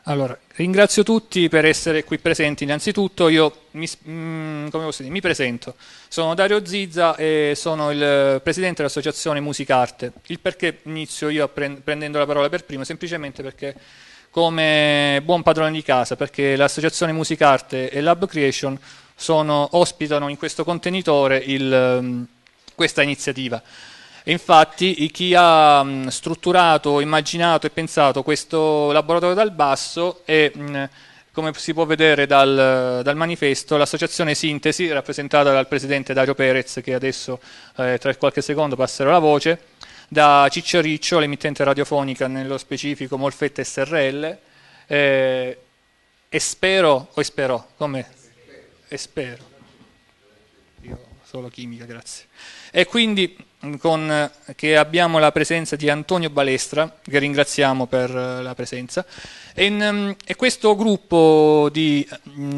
Allora, ringrazio tutti per essere qui presenti. Innanzitutto io come posso dire, mi presento. Sono Dario Zizza e sono il presidente dell'associazione Musicarte. Il perché inizio io prendendo la parola per primo, semplicemente perché come buon padrone di casa, perché l'associazione Musicarte e Lab Creation ospitano in questo contenitore questa iniziativa. E infatti chi ha strutturato, immaginato e pensato questo laboratorio dal basso è, come si può vedere dal manifesto, l'associazione Sintesi, rappresentata dal presidente Dario Perez, che adesso tra qualche secondo passerò la voce, da Cicciariccio, l'emittente radiofonica, nello specifico Molfetta SRL, e spero, come? E spero, io solo chimica, grazie. E quindi che abbiamo la presenza di Antonio Balestra, che ringraziamo per la presenza, e questo gruppo di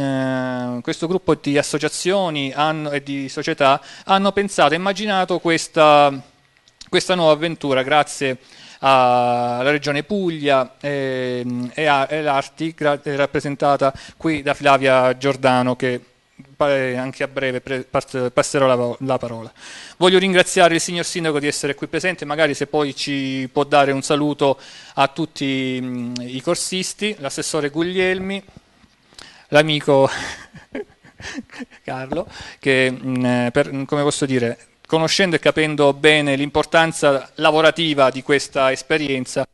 associazioni e di società hanno pensato e immaginato questa nuova avventura grazie alla Regione Puglia e l'Arti, rappresentata qui da Flavia Giordano, che anche a breve passerò la parola. Voglio ringraziare il signor Sindaco di essere qui presente, magari se poi ci può dare un saluto a tutti i corsisti, l'assessore Guglielmi, l'amico Carlo, che come posso dire, conoscendo e capendo bene l'importanza lavorativa di questa esperienza.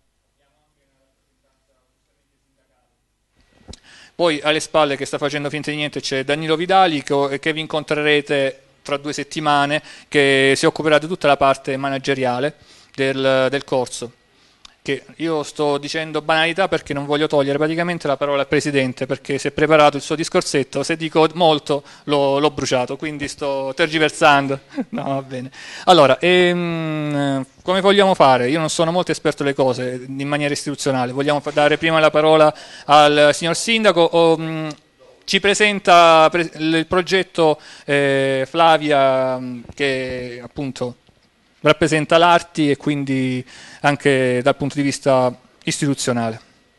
Poi alle spalle, che sta facendo finta di niente, c'è Danilo Vidali, che vi incontrerete tra 2 settimane, che si occuperà di tutta la parte manageriale del corso. Che io sto dicendo banalità perché non voglio togliere praticamente la parola al Presidente, perché si è preparato il suo discorsetto, se dico molto l'ho bruciato, quindi sto tergiversando. No, va bene. Allora, come vogliamo fare? Io non sono molto esperto delle cose in maniera istituzionale, vogliamo dare prima la parola al signor Sindaco o ci presenta il progetto Flavia, che appunto rappresenta l'Arti e quindi anche dal punto di vista istituzionale.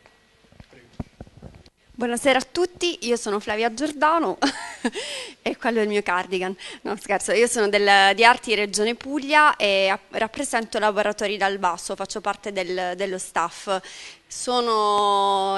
Buonasera a tutti, io sono Flavia Giordano e quello è il mio cardigan. No, scherzo, io sono di Arti Regione Puglia e rappresento Laboratori dal Basso, faccio parte dello staff. Sono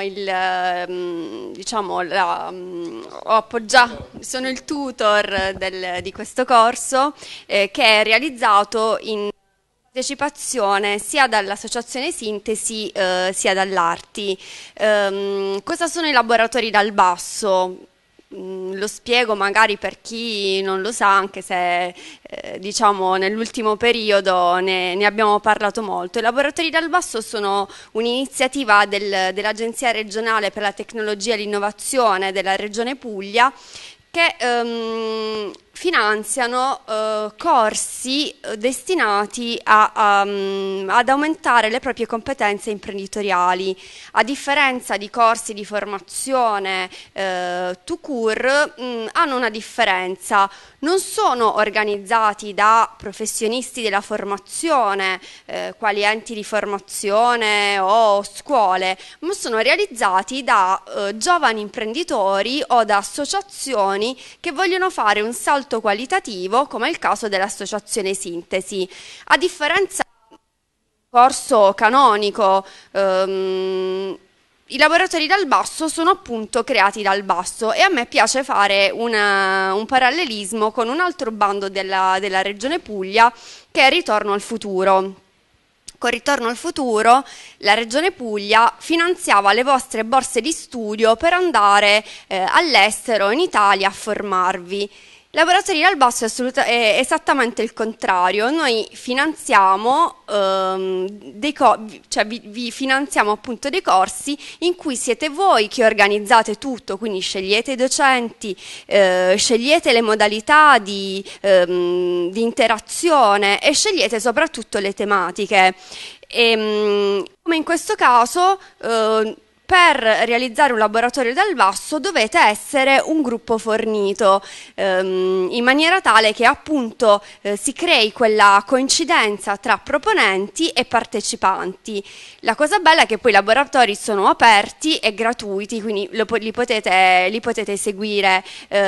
sono il tutor di questo corso che è realizzato in partecipazione sia dall'associazione Sintesi sia dall'Arti. Cosa sono i laboratori dal basso? Lo spiego magari per chi non lo sa, anche se nell'ultimo periodo ne abbiamo parlato molto. I laboratori dal basso sono un'iniziativa dell'Agenzia regionale per la tecnologia e l'innovazione della Regione Puglia, che finanziano corsi destinati ad aumentare le proprie competenze imprenditoriali. A differenza di corsi di formazione tout court, hanno una differenza: non sono organizzati da professionisti della formazione, quali enti di formazione o scuole, ma sono realizzati da giovani imprenditori o da associazioni che vogliono fare un salto qualitativo, come è il caso dell'associazione Sintesi. A differenza del corso canonico, i laboratori dal basso sono appunto creati dal basso, e a me piace fare un parallelismo con un altro bando della Regione Puglia, che è Ritorno al futuro. Con Ritorno al futuro la Regione Puglia finanziava le vostre borse di studio per andare all'estero, in Italia, a formarvi. Laboratori dal basso è esattamente il contrario. Noi finanziamo vi finanziamo appunto dei corsi in cui siete voi che organizzate tutto, quindi scegliete i docenti, scegliete le modalità di interazione e scegliete soprattutto le tematiche. Come in questo caso per realizzare un laboratorio dal basso dovete essere un gruppo fornito, in maniera tale che appunto si crei quella coincidenza tra proponenti e partecipanti. La cosa bella è che poi i laboratori sono aperti e gratuiti, quindi li potete seguire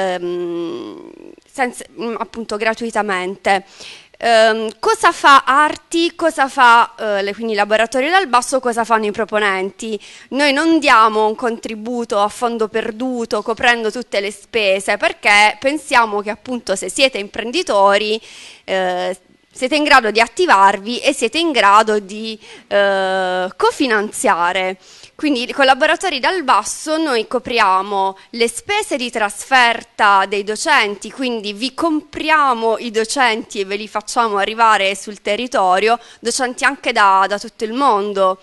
appunto gratuitamente. Cosa fa Arti, cosa fa quindi il laboratorio dal basso, cosa fanno i proponenti? Noi non diamo un contributo a fondo perduto coprendo tutte le spese, perché pensiamo che appunto se siete imprenditori siete in grado di attivarvi e siete in grado di cofinanziare. Quindi con laboratori dal basso noi copriamo le spese di trasferta dei docenti, quindi vi compriamo i docenti e ve li facciamo arrivare sul territorio, docenti anche da tutto il mondo.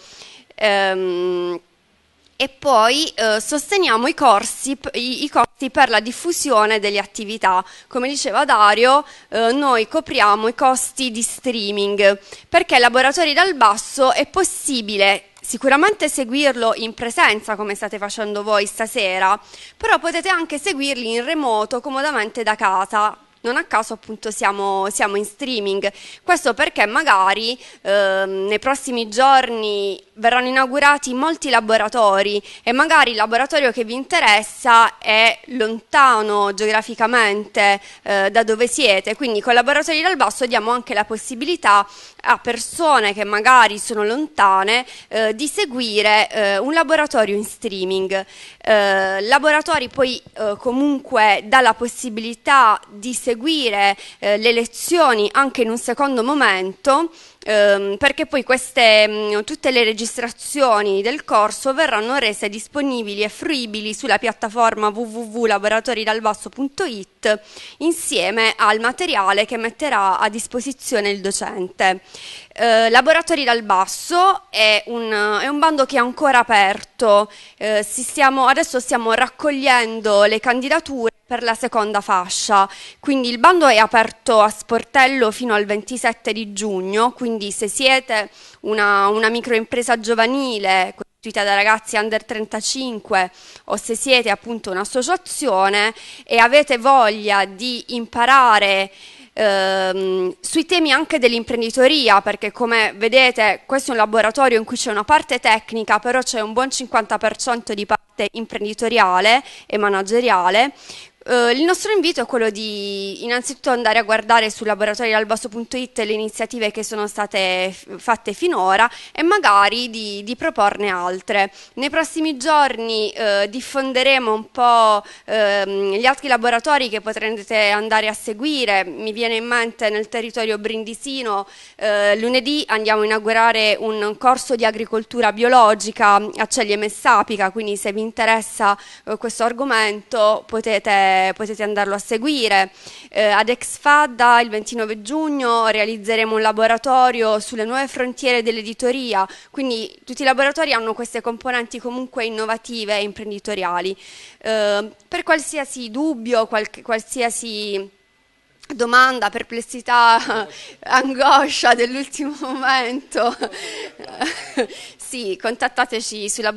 E poi sosteniamo i corsi per la diffusione delle attività. Come diceva Dario, noi copriamo i costi di streaming, perché laboratori dal basso è possibile sicuramente seguirlo in presenza come state facendo voi stasera, però potete anche seguirli in remoto comodamente da casa. Non a caso appunto siamo in streaming, questo perché magari nei prossimi giorni verranno inaugurati molti laboratori e magari il laboratorio che vi interessa è lontano geograficamente da dove siete, quindi con laboratori dal basso diamo anche la possibilità a persone che magari sono lontane di seguire un laboratorio in streaming. Laboratori poi comunque dà la possibilità di seguire le lezioni anche in un secondo momento, perché poi tutte le registrazioni del corso verranno rese disponibili e fruibili sulla piattaforma www.laboratoridalbasso.it insieme al materiale che metterà a disposizione il docente. Laboratori dal basso è un bando che è ancora aperto, adesso stiamo raccogliendo le candidature per la seconda fascia, quindi il bando è aperto a sportello fino al 27 di giugno, quindi se siete una microimpresa giovanile costituita da ragazzi under 35 o se siete appunto un'associazione e avete voglia di imparare sui temi anche dell'imprenditoria, perché come vedete questo è un laboratorio in cui c'è una parte tecnica, però c'è un buon 50% di parte imprenditoriale e manageriale. Il nostro invito è quello di innanzitutto andare a guardare su laboratoriodalbasso.it le iniziative che sono state fatte finora e magari di proporne altre. Nei prossimi giorni diffonderemo un po' gli altri laboratori che potrete andare a seguire. Mi viene in mente nel territorio brindisino lunedì andiamo a inaugurare un corso di agricoltura biologica a Ceglie Messapica, quindi se vi interessa questo argomento potete andarlo a seguire. Ad Exfadda il 29 giugno realizzeremo un laboratorio sulle nuove frontiere dell'editoria, quindi tutti i laboratori hanno queste componenti comunque innovative e imprenditoriali. Per qualsiasi dubbio, qualsiasi domanda, perplessità, angoscia dell'ultimo momento, sì, contattateci sui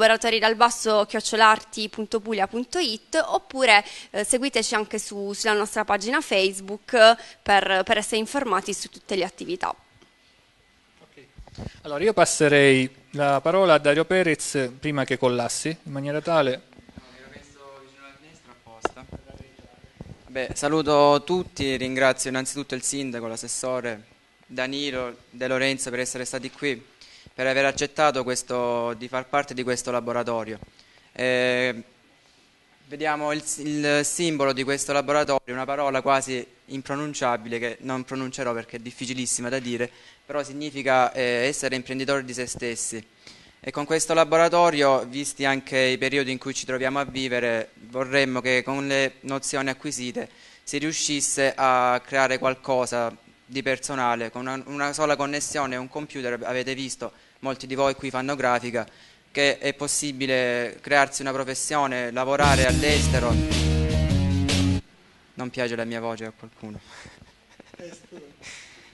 laboratoridalbasso@arti.puglia.it oppure seguiteci anche sulla nostra pagina Facebook per essere informati su tutte le attività. Okay. Allora io passerei la parola a Dario Perez prima che collassi, in maniera tale... Beh, saluto tutti, ringrazio innanzitutto il sindaco, l'assessore Danilo De Lorenzo per essere stati qui, per aver accettato di far parte di questo laboratorio. Vediamo il simbolo di questo laboratorio, una parola quasi impronunciabile che non pronuncerò perché è difficilissima da dire, però significa essere imprenditori di se stessi. E con questo laboratorio, visti anche i periodi in cui ci troviamo a vivere, vorremmo che con le nozioni acquisite si riuscisse a creare qualcosa di personale, con una sola connessione a un computer. Avete visto, molti di voi qui fanno grafica, che è possibile crearsi una professione, lavorare all'estero. Non piace la mia voce a qualcuno?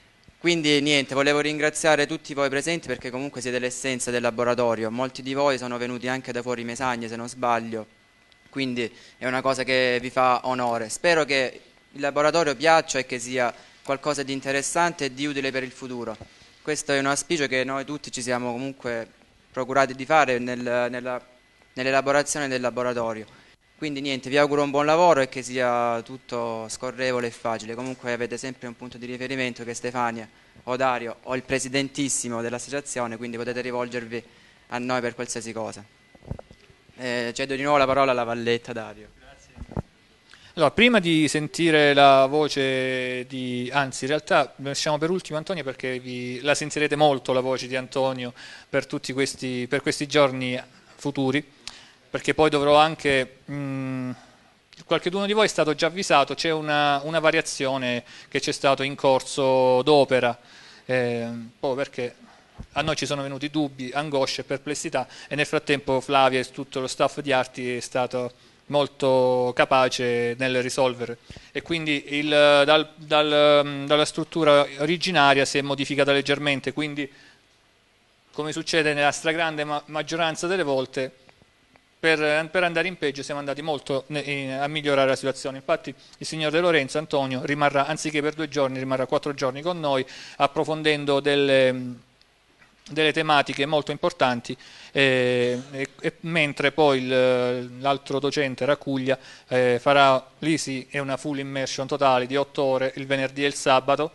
Quindi niente, volevo ringraziare tutti voi presenti perché comunque siete l'essenza del laboratorio. Molti di voi sono venuti anche da fuori Mesagne, se non sbaglio, quindi è una cosa che vi fa onore. Spero che il laboratorio piaccia e che sia qualcosa di interessante e di utile per il futuro. Questo è un auspicio che noi tutti ci siamo comunque procurati di fare nell'elaborazione del laboratorio. Quindi niente, vi auguro un buon lavoro e che sia tutto scorrevole e facile. Comunque avete sempre un punto di riferimento che è Stefania o Dario o il presidentissimo dell'associazione, quindi potete rivolgervi a noi per qualsiasi cosa. Cedo di nuovo la parola alla Valletta, Dario. Allora, prima di sentire la voce di, anzi in realtà lasciamo per ultimo Antonio perché la sentirete molto la voce di Antonio per questi giorni futuri, perché poi dovrò anche, qualcuno di voi è stato già avvisato, c'è una variazione che c'è stato in corso d'opera, poi perché a noi ci sono venuti dubbi, angosce e perplessità e nel frattempo Flavia e tutto lo staff di Arti è stato molto capace nel risolvere e quindi dalla struttura originaria si è modificata leggermente, quindi come succede nella stragrande maggioranza delle volte per andare in peggio siamo andati molto a migliorare la situazione. Infatti il signor De Lorenzo, Antonio, rimarrà anziché per 2 giorni, rimarrà 4 giorni con noi approfondendo delle tematiche molto importanti, mentre poi l'altro docente Racuglia farà, lì sì, è una full immersion totale di 8 ore il venerdì e il sabato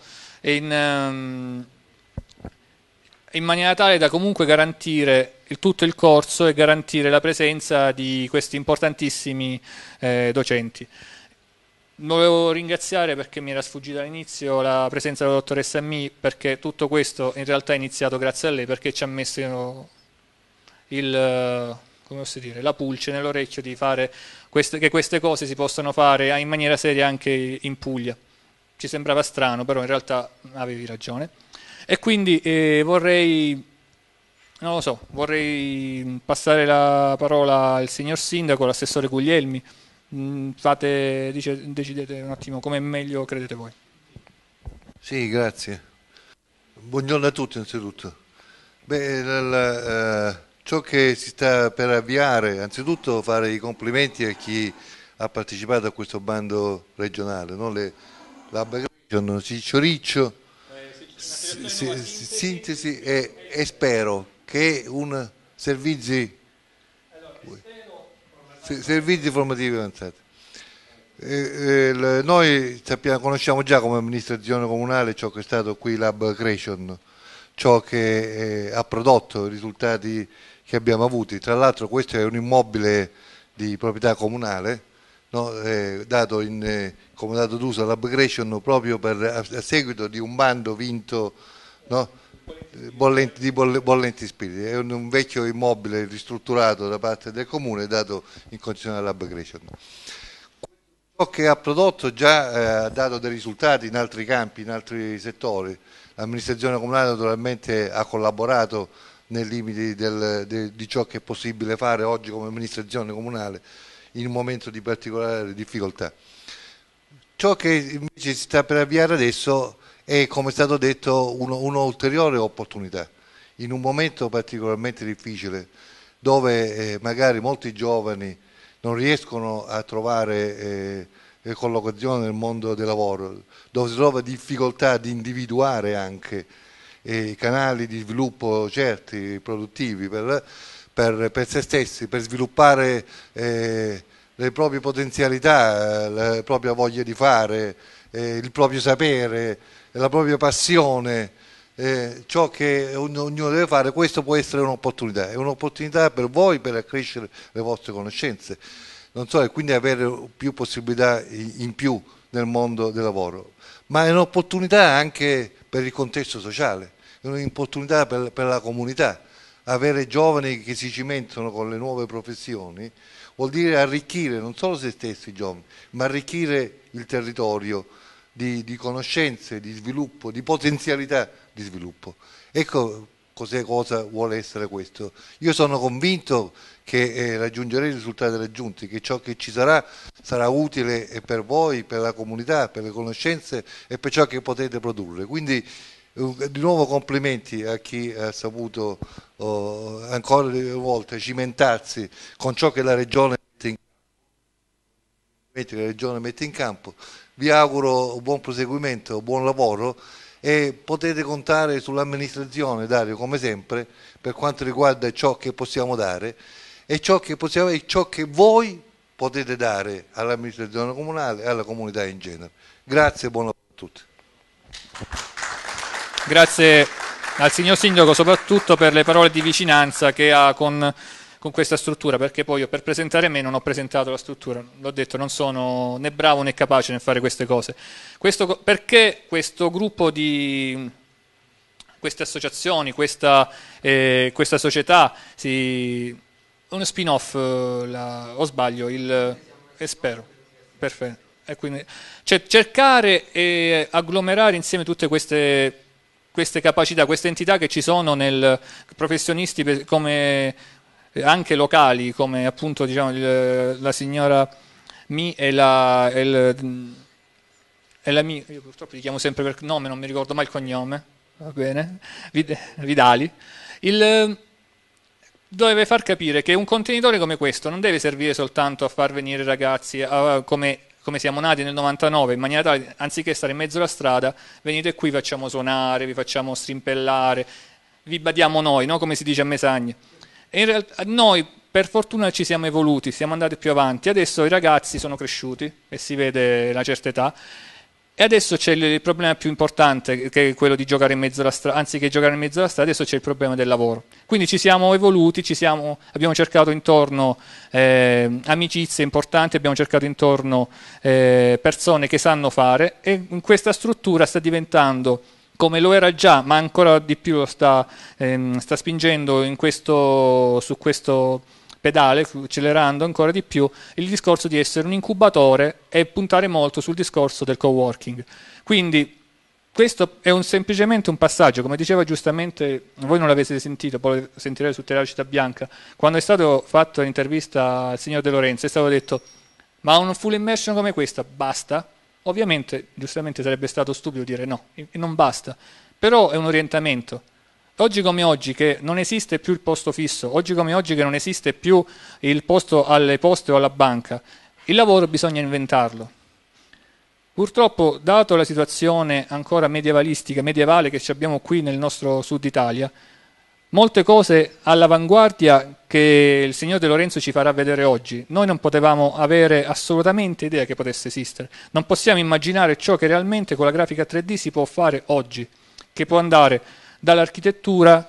in maniera tale da comunque garantire tutto il corso e garantire la presenza di questi importantissimi docenti. Volevo ringraziare perché mi era sfuggita all'inizio la presenza della dottoressa Mi, perché tutto questo in realtà è iniziato grazie a lei, perché ci ha messo come posso dire, la pulce nell'orecchio di fare che queste cose si possano fare in maniera seria anche in Puglia. Ci sembrava strano, però in realtà avevi ragione. E quindi vorrei passare la parola al signor Sindaco, all'assessore Guglielmi. Decidete un attimo come meglio credete voi. Sì, grazie. Buongiorno a tutti innanzitutto. Ciò che si sta per avviare, anzitutto fare i complimenti a chi ha partecipato a questo bando regionale, no? Lab Aggregation, Ciccioriccio, sintesi e spero che un servizi formativi avanzati. Noi conosciamo già come amministrazione comunale ciò che è stato qui Lab Creation, ciò che ha prodotto i risultati che abbiamo avuti. Tra l'altro questo è un immobile di proprietà comunale, no? Dato come dato d'uso alla Lab Creation proprio a seguito di un bando vinto, no? Bollenti Spiriti. È un vecchio immobile ristrutturato da parte del comune dato in condizione alla Lab Creation. Ciò che ha prodotto già ha dato dei risultati in altri campi, in altri settori. L'amministrazione comunale naturalmente ha collaborato nei limiti di ciò che è possibile fare oggi come amministrazione comunale in un momento di particolare difficoltà. Ciò che invece si sta per avviare adesso è, come è stato detto, un'ulteriore opportunità in un momento particolarmente difficile dove magari molti giovani non riescono a trovare collocazione nel mondo del lavoro, dove si trova difficoltà di individuare anche canali di sviluppo certi, produttivi per se stessi, per sviluppare le proprie potenzialità, la propria voglia di fare, il proprio sapere, la propria passione. Ciò che ognuno deve fare, questo può essere un'opportunità, è un'opportunità per voi per accrescere le vostre conoscenze, non so, e quindi avere più possibilità in più nel mondo del lavoro, ma è un'opportunità anche per il contesto sociale, è un'opportunità per la comunità. Avere giovani che si cimentano con le nuove professioni vuol dire arricchire non solo se stessi giovani, ma arricchire il territorio di conoscenze, di sviluppo, di potenzialità di sviluppo. Ecco cosa vuole essere questo. Io sono convinto che raggiungerei i risultati raggiunti, che ciò che ci sarà utile per voi, per la comunità, per le conoscenze e per ciò che potete produrre. Quindi Di nuovo complimenti a chi ha saputo ancora una volta cimentarsi con ciò che la Regione mette in campo. Vi auguro un buon proseguimento, buon lavoro e potete contare sull'amministrazione, Dario, come sempre, per quanto riguarda ciò che possiamo dare e ciò che voi potete dare all'amministrazione comunale e alla comunità in genere. Grazie e buon lavoro a tutti. Grazie al signor Sindaco soprattutto per le parole di vicinanza che ha con questa struttura, perché poi io per presentare me non ho presentato la struttura, l'ho detto, non sono né bravo né capace nel fare queste cose. Perché questo gruppo di queste associazioni, questa società, uno spin-off, o sbaglio, spero, perfetto. E quindi, cercare e agglomerare insieme tutte queste capacità, queste entità che ci sono nel professionisti come anche locali, come appunto diciamo la signora Mi e la Mi, io purtroppo li chiamo sempre per nome, non mi ricordo mai il cognome, va bene, Vidali, deve far capire che un contenitore come questo non deve servire soltanto a far venire ragazzi come siamo nati nel 99, in maniera tale, anziché stare in mezzo alla strada, venite qui, facciamo suonare, vi facciamo strimpellare, vi badiamo noi, no? Come si dice a Mesagna. E in realtà noi per fortuna ci siamo evoluti, siamo andati più avanti, adesso i ragazzi sono cresciuti e si vede una certa età e adesso c'è il problema più importante che è quello di giocare in mezzo alla strada, anziché giocare in mezzo alla strada adesso c'è il problema del lavoro. Quindi ci siamo evoluti, abbiamo cercato intorno amicizie importanti, abbiamo cercato intorno persone che sanno fare e in questa struttura sta diventando, come lo era già, ma ancora di più lo sta spingendo su questo pedale, accelerando ancora di più, il discorso di essere un incubatore e puntare molto sul discorso del coworking. Quindi questo è semplicemente un passaggio, come diceva giustamente, voi non l'avete sentito, poi lo sentirete su Tele Città Bianca, quando è stato fatto l'intervista al signor De Lorenzo è stato detto ma un full immersion come questa basta? Ovviamente, giustamente sarebbe stato stupido dire no, non basta, però è un orientamento. Oggi come oggi che non esiste più il posto fisso, oggi come oggi che non esiste più il posto alle poste o alla banca, il lavoro bisogna inventarlo. Purtroppo, dato la situazione ancora medievale che abbiamo qui nel nostro sud Italia, molte cose all'avanguardia che il signor De Lorenzo ci farà vedere oggi, noi non potevamo avere assolutamente idea che potesse esistere. Non possiamo immaginare ciò che realmente con la grafica 3D si può fare oggi, che può andare dall'architettura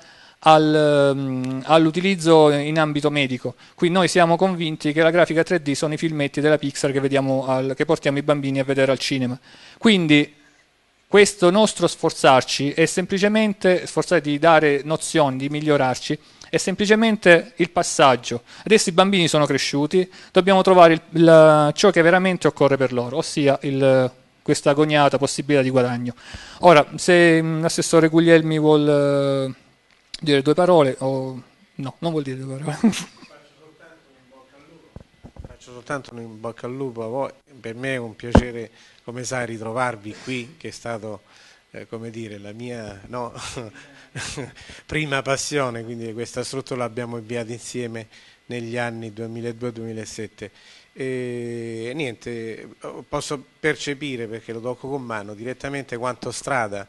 all'utilizzo in ambito medico. Qui noi siamo convinti che la grafica 3D sono i filmetti della Pixar che portiamo i bambini a vedere al cinema. Quindi questo nostro sforzarci è semplicemente sforzare di dare nozioni, di migliorarci, è semplicemente il passaggio. Adesso i bambini sono cresciuti, dobbiamo trovare ciò che veramente occorre per loro, ossia questa agognata possibilità di guadagno. Ora, se l'assessore Guglielmi vuol dire due parole o no, non vuol dire due parole. Faccio soltanto un in bocca al lupo a voi, per me è un piacere, come sai, ritrovarvi qui, che è stato, come dire, la mia prima passione, quindi questa struttura l'abbiamo avviata insieme negli anni 2002-2007. E niente, posso percepire, perché lo tocco con mano, direttamente quanta strada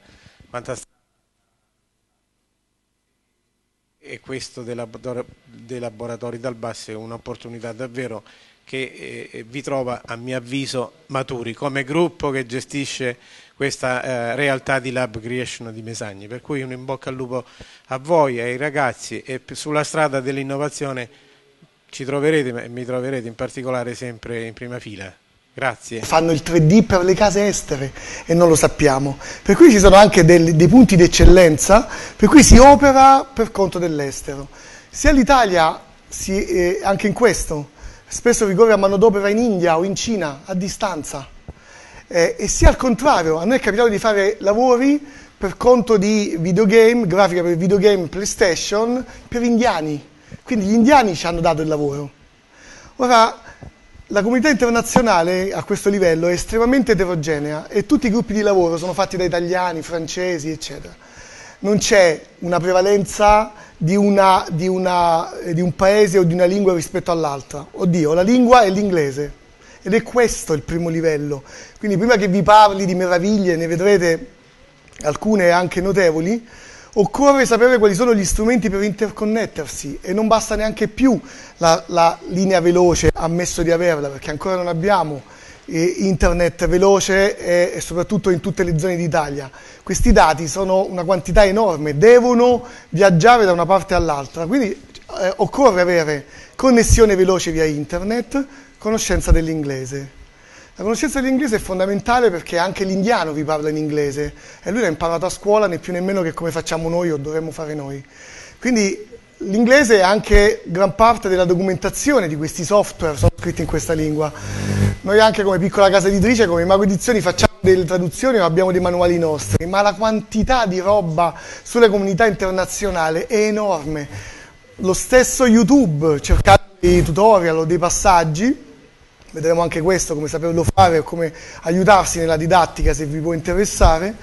e questo dei laboratori dal basso è un'opportunità davvero che vi trova, a mio avviso, maturi come gruppo che gestisce questa realtà di Lab Creation di Mesagni. Per cui un in bocca al lupo a voi, ai ragazzi, e sulla strada dell'innovazione ci troverete e mi troverete in particolare sempre in prima fila. Grazie. Fanno il 3D per le case estere e non lo sappiamo, per cui ci sono anche dei punti di eccellenza per cui si opera per conto dell'estero. Sia l'Italia, anche in questo, spesso ricorre a manodopera in India o in Cina a distanza, e sia al contrario, a noi è capitato di fare lavori per conto di videogame, grafica per videogame PlayStation per indiani, quindi gli indiani ci hanno dato il lavoro. Ora, la comunità internazionale a questo livello è estremamente eterogenea e tutti i gruppi di lavoro sono fatti da italiani, francesi, eccetera. Non c'è una prevalenza di un paese o di una lingua rispetto all'altra. Oddio, la lingua è l'inglese ed è questo il primo livello. Quindi prima che vi parli di meraviglie, ne vedrete alcune anche notevoli, occorre sapere quali sono gli strumenti per interconnettersi e non basta neanche più la linea veloce, ammesso di averla, perché ancora non abbiamo internet veloce e soprattutto in tutte le zone d'Italia. Questi dati sono una quantità enorme, devono viaggiare da una parte all'altra, quindi occorre avere connessione veloce via internet, conoscenza dell'inglese. La conoscenza dell'inglese è fondamentale perché anche l'indiano vi parla in inglese e lui l'ha imparato a scuola né più nemmeno che come facciamo noi o dovremmo fare noi. Quindi l'inglese è anche gran parte della documentazione di questi software, sono scritti in questa lingua. Noi anche come piccola casa editrice, come Mago Edizioni, facciamo delle traduzioni o abbiamo dei manuali nostri, ma la quantità di roba sulle comunità internazionali è enorme. Lo stesso YouTube, cercate dei tutorial o dei passaggi, vedremo anche questo, come saperlo fare o come aiutarsi nella didattica se vi può interessare,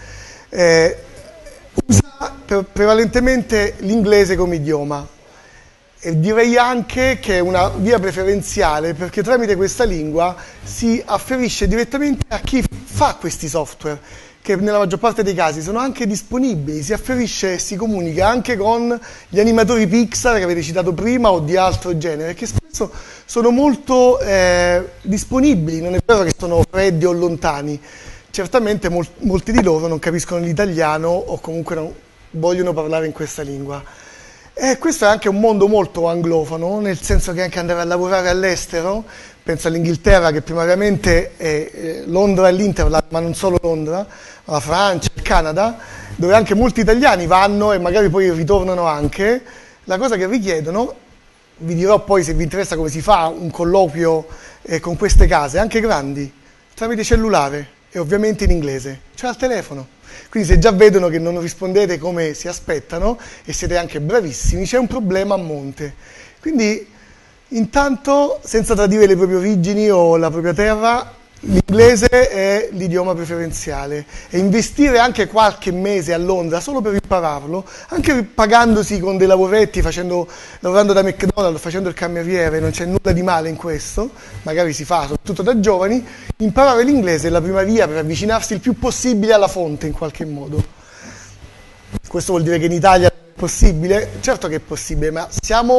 usa prevalentemente l'inglese come idioma e direi anche che è una via preferenziale perché tramite questa lingua si afferisce direttamente a chi fa questi software che nella maggior parte dei casi sono anche disponibili, si afferisce e si comunica anche con gli animatori Pixar che avete citato prima o di altro genere, che spesso sono molto disponibili, non è vero che sono freddi o lontani, certamente molti di loro non capiscono l'italiano o comunque non vogliono parlare in questa lingua. E questo è anche un mondo molto anglofono, nel senso che anche andare a lavorare all'estero, penso all'Inghilterra che primariamente è Londra e l'Interland, ma non solo Londra, la Francia, il Canada, dove anche molti italiani vanno e magari poi ritornano anche, la cosa che richiedono, vi dirò poi se vi interessa come si fa un colloquio con queste case, anche grandi, tramite cellulare e ovviamente in inglese, cioè al telefono. Quindi se già vedono che non rispondete come si aspettano e siete anche bravissimi, c'è un problema a monte. Quindi intanto, senza tradire le proprie origini o la propria terra, l'inglese è l'idioma preferenziale e investire anche qualche mese a Londra solo per impararlo, anche pagandosi con dei lavoretti, lavorando da McDonald's, facendo il cameriere, non c'è nulla di male in questo, magari si fa soprattutto da giovani, imparare l'inglese è la prima via per avvicinarsi il più possibile alla fonte in qualche modo. Questo vuol dire che in Italia è possibile? Certo che è possibile, ma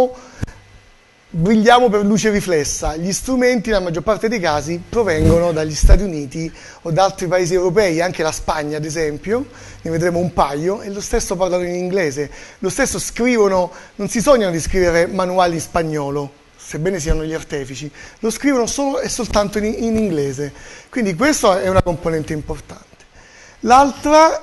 brilliamo per luce riflessa. Gli strumenti, nella maggior parte dei casi, provengono dagli Stati Uniti o da altri paesi europei, anche la Spagna ad esempio, ne vedremo un paio, e lo stesso parlano in inglese, lo stesso scrivono, non si sognano di scrivere manuali in spagnolo, sebbene siano gli artefici, lo scrivono solo e soltanto in inglese, quindi questa è una componente importante. L'altra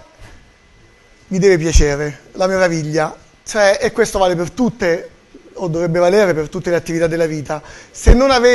vi deve piacere, la meraviglia, cioè, e questo vale per tutte o dovrebbe valere per tutte le attività della vita. Se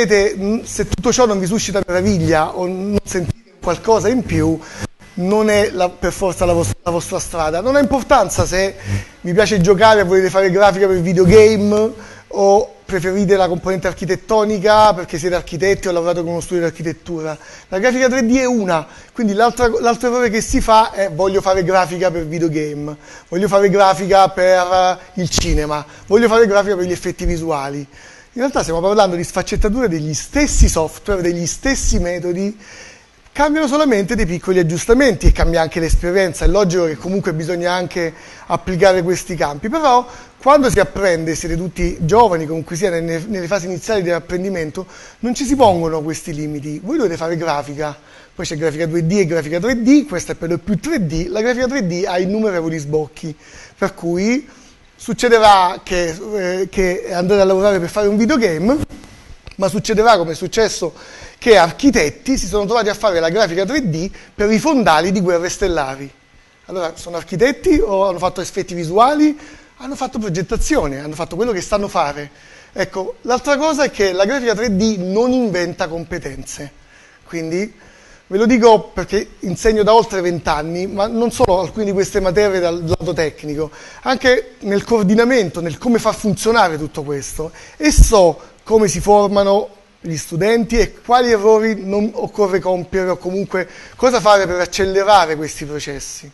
tutto ciò non vi suscita meraviglia o non sentite qualcosa in più, non è per forza la vostra strada. Non ha importanza se vi piace giocare e volete fare grafica per videogame o preferite la componente architettonica perché siete architetti o lavorate con uno studio di architettura. La grafica 3D è una, quindi l'altro errore che si fa è voglio fare grafica per videogame, voglio fare grafica per il cinema, voglio fare grafica per gli effetti visuali. In realtà stiamo parlando di sfaccettature degli stessi software, degli stessi metodi, cambiano solamente dei piccoli aggiustamenti e cambia anche l'esperienza. È logico che comunque bisogna anche applicare questi campi, però quando si apprende, siete tutti giovani, comunque sia nelle fasi iniziali dell'apprendimento, non ci si pongono questi limiti. Voi dovete fare grafica, poi c'è grafica 2D e grafica 3D, questa è per lo più 3D, la grafica 3D ha innumerevoli sbocchi, per cui succederà che andrete a lavorare per fare un videogame, ma succederà come è successo che architetti si sono trovati a fare la grafica 3D per i fondali di Guerre Stellari. Allora, sono architetti o hanno fatto effetti visuali? Hanno fatto progettazione, hanno fatto quello che sanno fare. Ecco, l'altra cosa è che la grafica 3D non inventa competenze. Quindi, ve lo dico perché insegno da oltre 20 anni, ma non solo alcune di queste materie dal lato tecnico, anche nel coordinamento, nel come far funzionare tutto questo. E so come si formano gli studenti e quali errori non occorre compiere o comunque cosa fare per accelerare questi processi.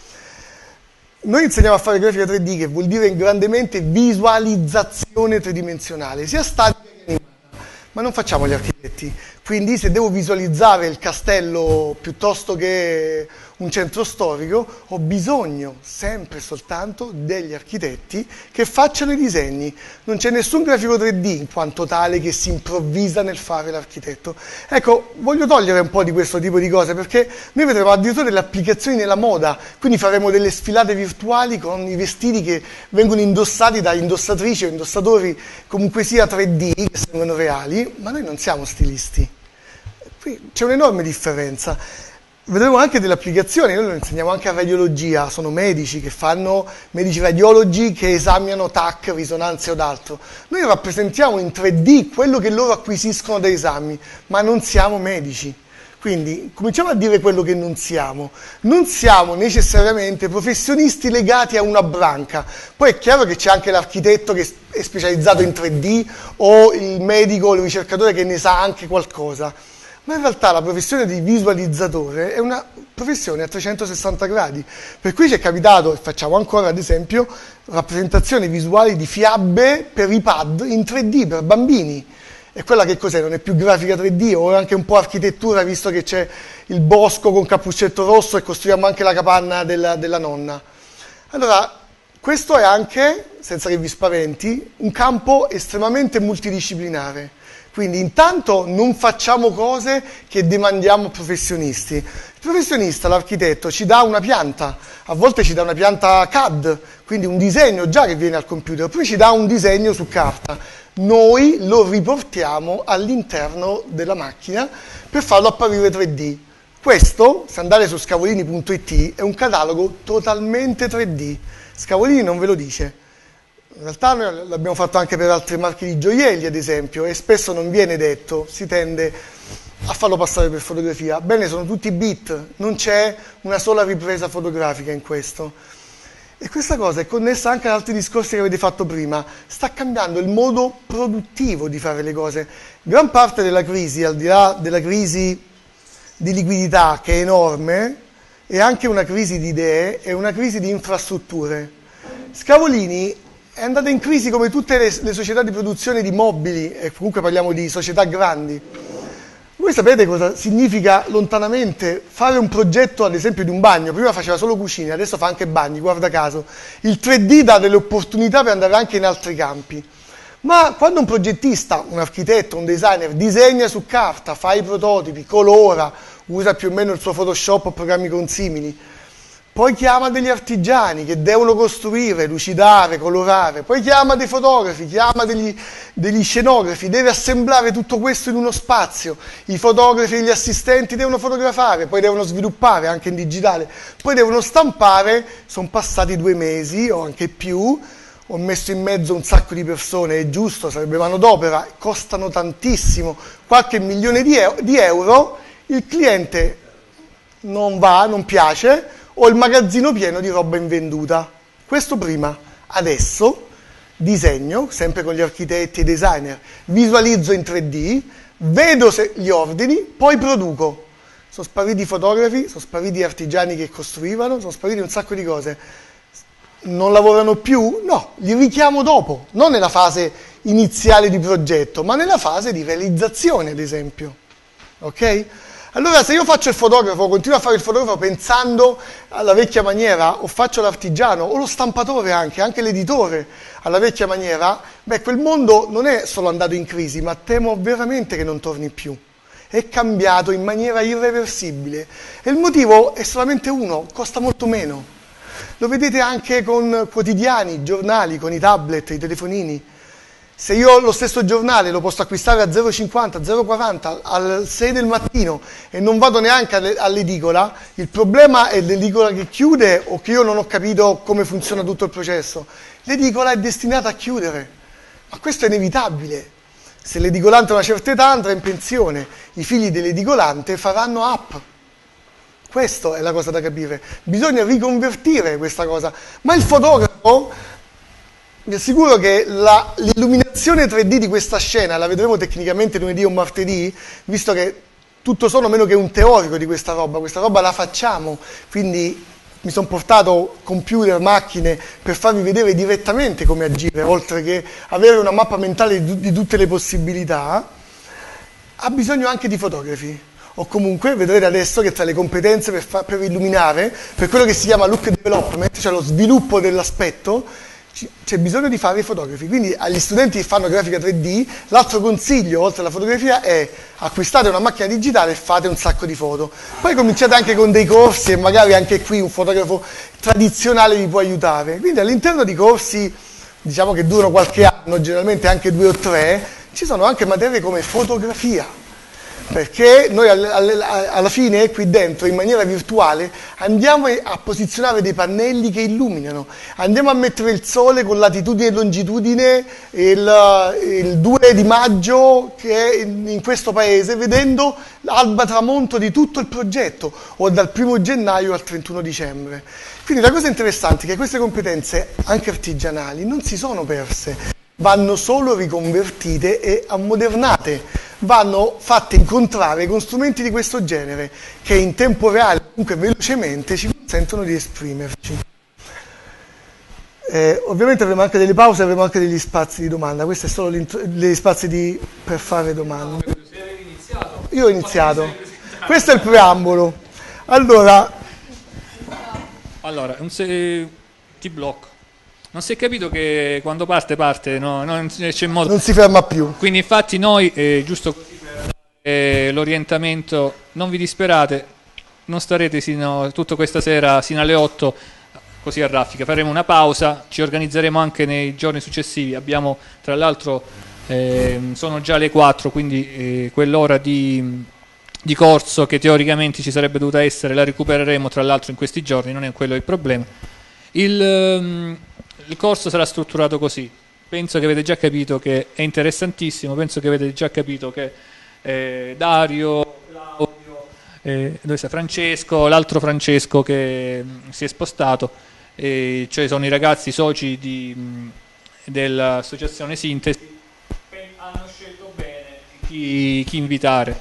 Noi insegniamo a fare grafica 3D, che vuol dire grandemente visualizzazione tridimensionale, sia statica che animata, ma non facciamo gli architetti. Quindi se devo visualizzare il castello piuttosto che un centro storico, ho bisogno sempre e soltanto degli architetti che facciano i disegni. Non c'è nessun grafico 3D in quanto tale che si improvvisa nel fare l'architetto. Ecco, voglio togliere un po' di questo tipo di cose, perché noi vedremo addirittura delle applicazioni nella moda, quindi faremo delle sfilate virtuali con i vestiti che vengono indossati da indossatrici o indossatori comunque sia 3D, che sembrano reali, ma noi non siamo stilisti. Qui c'è un'enorme differenza. Vedremo anche delle applicazioni, noi lo insegniamo anche a radiologia, sono medici che fanno, medici radiologi che esaminano TAC, risonanze o altro. Noi rappresentiamo in 3D quello che loro acquisiscono da esami, ma non siamo medici. Quindi cominciamo a dire quello che non siamo. Non siamo necessariamente professionisti legati a una branca. Poi è chiaro che c'è anche l'architetto che è specializzato in 3D o il medico o il ricercatore che ne sa anche qualcosa. Ma in realtà la professione di visualizzatore è una professione a 360 gradi. Per cui ci è capitato, e facciamo ancora ad esempio, rappresentazioni visuali di fiabe per iPad in 3D per bambini. E quella che cos'è? Non è più grafica 3D o è anche un po' architettura, visto che c'è il bosco con cappuccetto rosso e costruiamo anche la capanna della nonna. Allora, questo è anche, senza che vi spaventi, un campo estremamente multidisciplinare. Quindi intanto non facciamo cose che demandiamo a professionisti. Il professionista, l'architetto, ci dà una pianta, a volte ci dà una pianta CAD, quindi un disegno già che viene al computer, poi ci dà un disegno su carta. Noi lo riportiamo all'interno della macchina per farlo apparire 3D. Questo, se andate su scavolini.it, è un catalogo totalmente 3D. Scavolini non ve lo dice. In realtà noi l'abbiamo fatto anche per altri marchi di gioielli, ad esempio, e spesso non viene detto, si tende a farlo passare per fotografia. Bene, sono tutti bit, non c'è una sola ripresa fotografica in questo. E questa cosa è connessa anche ad altri discorsi che avete fatto prima. Sta cambiando il modo produttivo di fare le cose. Gran parte della crisi, al di là della crisi di liquidità, che è enorme, è anche una crisi di idee, è una crisi di infrastrutture. Scavolini è andata in crisi come tutte le società di produzione di mobili, e comunque parliamo di società grandi. Voi sapete cosa significa lontanamente fare un progetto, ad esempio, di un bagno? Prima faceva solo cucine, adesso fa anche bagni, guarda caso. Il 3D dà delle opportunità per andare anche in altri campi. Ma quando un progettista, un architetto, un designer disegna su carta, fa i prototipi, colora, usa più o meno il suo Photoshop o programmi consimili, poi chiama degli artigiani che devono costruire, lucidare, colorare, poi chiama dei fotografi, chiama degli scenografi, deve assemblare tutto questo in uno spazio. I fotografi e gli assistenti devono fotografare, poi devono sviluppare anche in digitale, poi devono stampare. Sono passati 2 mesi o anche più, ho messo in mezzo un sacco di persone, è giusto, sarebbe manodopera, costano tantissimo, qualche milione di euro, il cliente non va, non piace, o il magazzino pieno di roba invenduta. Questo prima. Adesso disegno, sempre con gli architetti e i designer, visualizzo in 3D, vedo gli ordini, poi produco. Sono spariti i fotografi, sono spariti gli artigiani che costruivano, sono spariti un sacco di cose. Non lavorano più? No, li richiamo dopo, non nella fase iniziale di progetto, ma nella fase di realizzazione, ad esempio. Ok? Allora, se io faccio il fotografo, continuo a fare il fotografo pensando alla vecchia maniera, o faccio l'artigiano, o lo stampatore anche l'editore alla vecchia maniera, beh, quel mondo non è solo andato in crisi, ma temo veramente che non torni più. È cambiato in maniera irreversibile. E il motivo è solamente uno, costa molto meno. Lo vedete anche con quotidiani, giornali, con i tablet, i telefonini. Se io lo stesso giornale lo posso acquistare a 0,50, 0,40 alle 6 del mattino e non vado neanche all'edicola, il problema è l'edicola che chiude o che io non ho capito come funziona tutto il processo. L'edicola è destinata a chiudere, ma questo è inevitabile. Se l'edicolante a una certa età andrà in pensione, i figli dell'edicolante faranno app. Questa è la cosa da capire. Bisogna riconvertire questa cosa. Ma il fotografo Vi assicuro che l'illuminazione 3D di questa scena la vedremo tecnicamente lunedì o martedì, visto che tutto sono meno che un teorico di questa roba la facciamo, quindi mi sono portato computer, macchine per farvi vedere direttamente come agire, oltre che avere una mappa mentale di tutte le possibilità. Ha bisogno anche di fotografi, o comunque vedrete adesso che tra le competenze per illuminare, per quello che si chiama look development, cioè lo sviluppo dell'aspetto, c'è bisogno di fare i fotografi. Quindi agli studenti che fanno grafica 3D, l'altro consiglio oltre alla fotografia è acquistate una macchina digitale e fate un sacco di foto. Poi cominciate anche con dei corsi e magari anche qui un fotografo tradizionale vi può aiutare. Quindi all'interno di corsi, diciamo che durano qualche anno, generalmente anche 2 o 3, ci sono anche materie come fotografia. Perché noi alla fine qui dentro in maniera virtuale andiamo a posizionare dei pannelli che illuminano, andiamo a mettere il sole con latitudine e longitudine il 2 di maggio che è in questo paese, vedendo l'alba tramonto di tutto il progetto, o dal 1 gennaio al 31 dicembre. Quindi la cosa interessante è che queste competenze anche artigianali non si sono perse, vanno solo riconvertite e ammodernate, vanno fatte incontrare con strumenti di questo genere che in tempo reale, comunque velocemente, ci consentono di esprimerci. Ovviamente avremo anche delle pause, avremo anche degli spazi di domanda. Questi sono gli spazi per fare domande. Io ho iniziato. Questo è il preambolo. Allora ti blocco. Non si è capito che quando parte, no, non c'è modo. Non si ferma più. Quindi infatti noi, giusto così per dare l'orientamento, non vi disperate, non starete tutta questa sera sino alle 8 così a raffica, faremo una pausa, ci organizzeremo anche nei giorni successivi, abbiamo tra l'altro, sono già le 4, quindi quell'ora di corso che teoricamente ci sarebbe dovuta essere, la recupereremo tra l'altro in questi giorni, non è quello il problema. Il corso sarà strutturato così, penso che avete già capito che è interessantissimo, penso che avete già capito che Dario, Claudio, dove sta Francesco, l'altro Francesco che si è spostato, cioè sono i ragazzi soci dell'associazione Sintesi, hanno scelto bene chi invitare,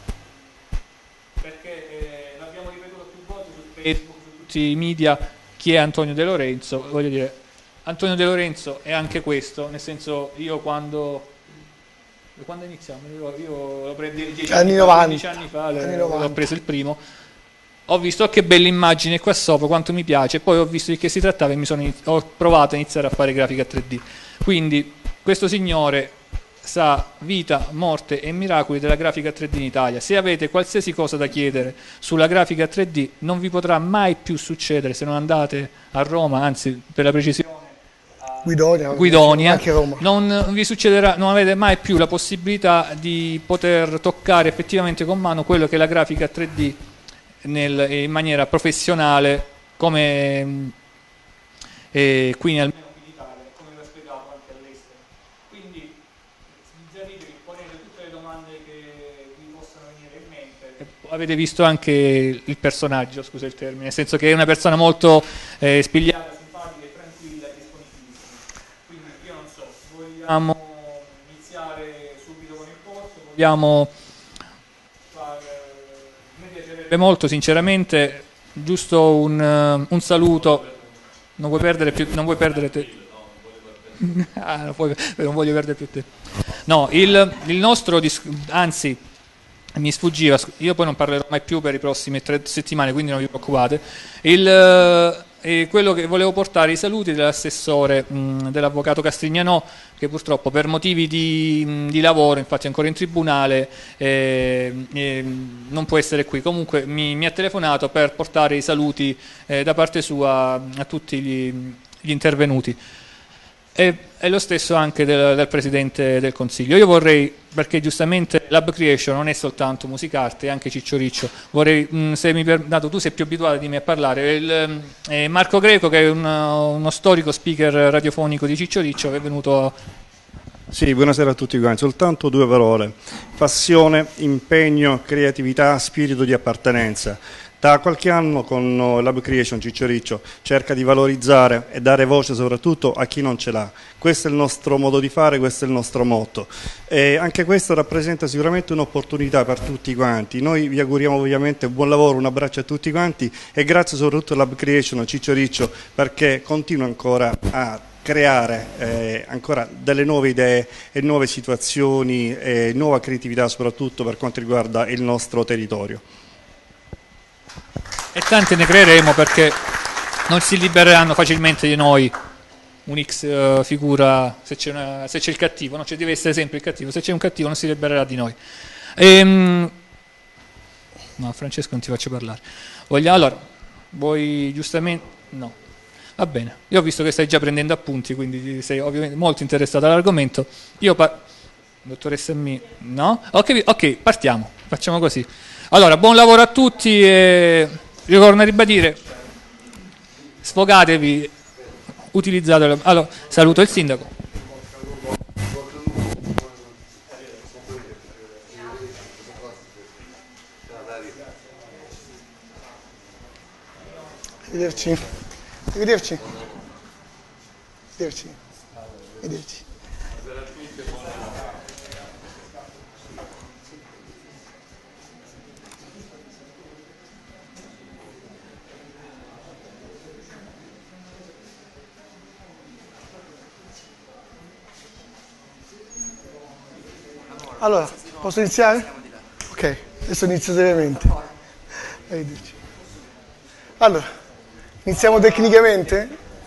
perché l'abbiamo ripetuto più volte su Facebook, su tutti i media, chi è Antonio De Lorenzo, voglio dire. Antonio De Lorenzo è anche questo, nel senso io quando iniziamo? Io l'ho preso 10 anni fa, l'ho preso il primo, ho visto che bella immagine qua sopra, quanto mi piace, poi ho visto di che si trattava e ho provato a iniziare a fare grafica 3D. Quindi questo signore sa vita, morte e miracoli della grafica 3D in Italia. Se avete qualsiasi cosa da chiedere sulla grafica 3D non vi potrà mai più succedere se non andate a Roma, anzi per la precisione Guidonia, anche Roma. Non vi succederà, non avete mai più la possibilità di poter toccare effettivamente con mano quello che è la grafica 3D in maniera professionale, come qui almeno in Italia, come vi ho spiegato anche all'estero. Quindi sbizzarritevi, ponete tutte le domande che vi possano venire in mente. Avete visto anche il personaggio, scusa il termine, nel senso che è una persona molto spigliata, vogliamo iniziare subito con il corso, vogliamo fare, mi piacerebbe molto sinceramente giusto un saluto, non vuoi perdere te. Non voglio perdere più tempo. No, il nostro anzi mi sfuggiva, io poi non parlerò mai più per i prossimi 3 settimane, quindi non vi preoccupate. Quello che volevo portare, i saluti dell'assessore, dell'avvocato Castrignanò, che purtroppo per motivi di lavoro, infatti è ancora in tribunale, non può essere qui. Comunque mi ha telefonato per portare i saluti da parte sua a tutti gli intervenuti. È lo stesso anche del Presidente del Consiglio. Io vorrei, perché giustamente Lab Creation non è soltanto musicarte, è anche Ciccio Riccio, vorrei, se mi dato tu sei più abituato di me a parlare, Marco Greco, che è uno storico speaker radiofonico di Ciccio Riccio, che è venuto Sì, buonasera a tutti quanti, soltanto 2 parole: passione, impegno, creatività, spirito di appartenenza. Da qualche anno con Lab Creation Ciccio Riccio cerca di valorizzare e dare voce soprattutto a chi non ce l'ha. Questo è il nostro modo di fare, questo è il nostro motto. E anche questo rappresenta sicuramente un'opportunità per tutti quanti. Noi vi auguriamo ovviamente buon lavoro, un abbraccio a tutti quanti e grazie soprattutto a Lab Creation Ciccio Riccio perché continua ancora a creare ancora delle nuove idee e nuove situazioni e nuova creatività soprattutto per quanto riguarda il nostro territorio. E tante ne creeremo perché non si libereranno facilmente di noi un X figura se c'è il cattivo, no? Cioè deve essere sempre il cattivo, se c'è un cattivo non si libererà di noi. No, Francesco non ti faccio parlare. Allora, vuoi giustamente... No, va bene. Io ho visto che stai già prendendo appunti, quindi sei ovviamente molto interessato all'argomento. Dottoressa Mi... No? Ok, partiamo, facciamo così. Allora, buon lavoro a tutti e... Ritorno a ribadire, sfogatevi, utilizzatelo. Allora, saluto il sindaco. Arrivederci. Arrivederci. Arrivederci. Arrivederci. Allora, posso iniziare? Ok, adesso inizio seriamente. Arrivederci. Allora, iniziamo tecnicamente?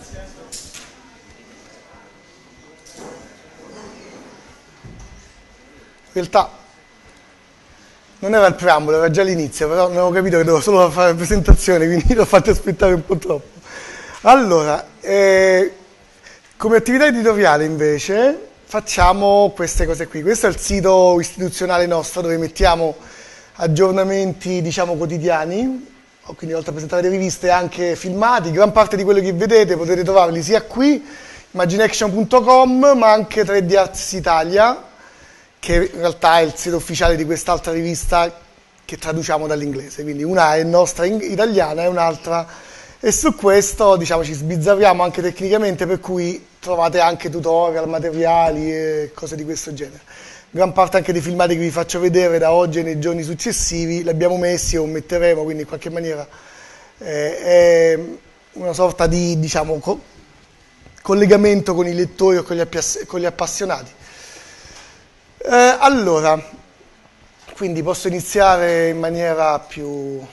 In realtà non era il preambolo, era già l'inizio, però non avevo capito che dovevo solo fare la presentazione, quindi l'ho fatto aspettare un po' troppo. Allora, come attività editoriale invece facciamo queste cose qui. Questo è il sito istituzionale nostro dove mettiamo aggiornamenti, diciamo, quotidiani, quindi oltre a presentare le riviste anche filmati. Gran parte di quelli che vedete potete trovarli sia qui, imaginaction.com, ma anche 3D Arts Italia, che in realtà è il sito ufficiale di quest'altra rivista che traduciamo dall'inglese. Quindi una è nostra italiana e un'altra... E su questo, diciamo, ci sbizzarriamo anche tecnicamente, per cui trovate anche tutorial, materiali e cose di questo genere. Gran parte anche dei filmati che vi faccio vedere da oggi e nei giorni successivi li abbiamo messi o metteremo, quindi in qualche maniera è una sorta di, diciamo, collegamento con i lettori o con gli appassionati. Allora, quindi posso iniziare in maniera più...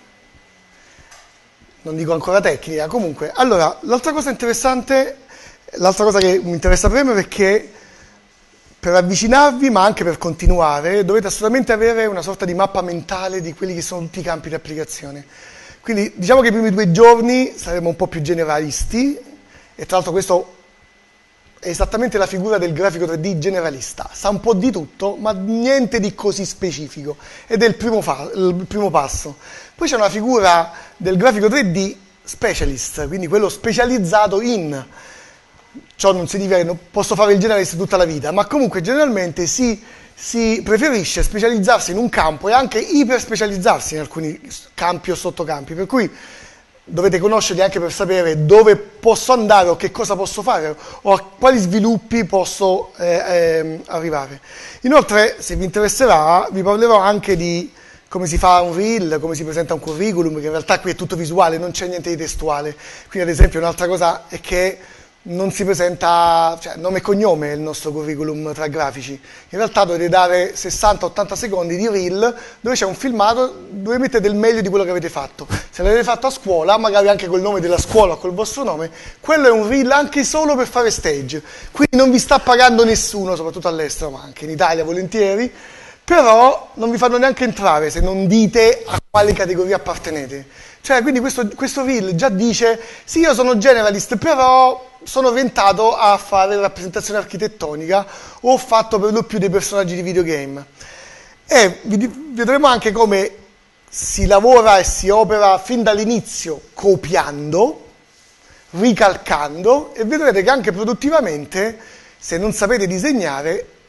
non dico ancora tecnica, comunque. Allora, l'altra cosa interessante, l'altra cosa che mi interessa premere è che per avvicinarvi, ma anche per continuare, dovete assolutamente avere una sorta di mappa mentale di quelli che sono tutti i campi di applicazione. Quindi diciamo che i primi 2 giorni saremo un po' più generalisti, e tra l'altro questo è esattamente la figura del grafico 3D generalista. Sa un po' di tutto, ma niente di così specifico, ed è il primo passo. Poi c'è una figura del grafico 3D specialist, quindi quello specializzato in... Ciò non significa che non posso fare il generalista tutta la vita, ma comunque generalmente si preferisce specializzarsi in un campo e anche iperspecializzarsi in alcuni campi o sottocampi, per cui dovete conoscerli anche per sapere dove posso andare o che cosa posso fare o a quali sviluppi posso arrivare. Inoltre, se vi interesserà, vi parlerò anche di come si fa un reel, come si presenta un curriculum, che in realtà qui è tutto visuale, non c'è niente di testuale. Quindi ad esempio un'altra cosa è che non si presenta, cioè nome e cognome è il nostro curriculum tra grafici. In realtà dovete dare 60-80 secondi di reel dove c'è un filmato dove mettete del meglio di quello che avete fatto. Se l'avete fatto a scuola, magari anche col nome della scuola o col vostro nome, quello è un reel anche solo per fare stage. Quindi non vi sta pagando nessuno, soprattutto all'estero, ma anche in Italia volentieri, però non vi fanno neanche entrare se non dite a quale categoria appartenete. Cioè, quindi questo reel già dice, sì, io sono generalist, però sono orientato a fare rappresentazione architettonica o ho fatto per lo più dei personaggi di videogame. E vedremo anche come si lavora e si opera fin dall'inizio copiando, ricalcando, e vedrete che anche produttivamente, se non sapete disegnare,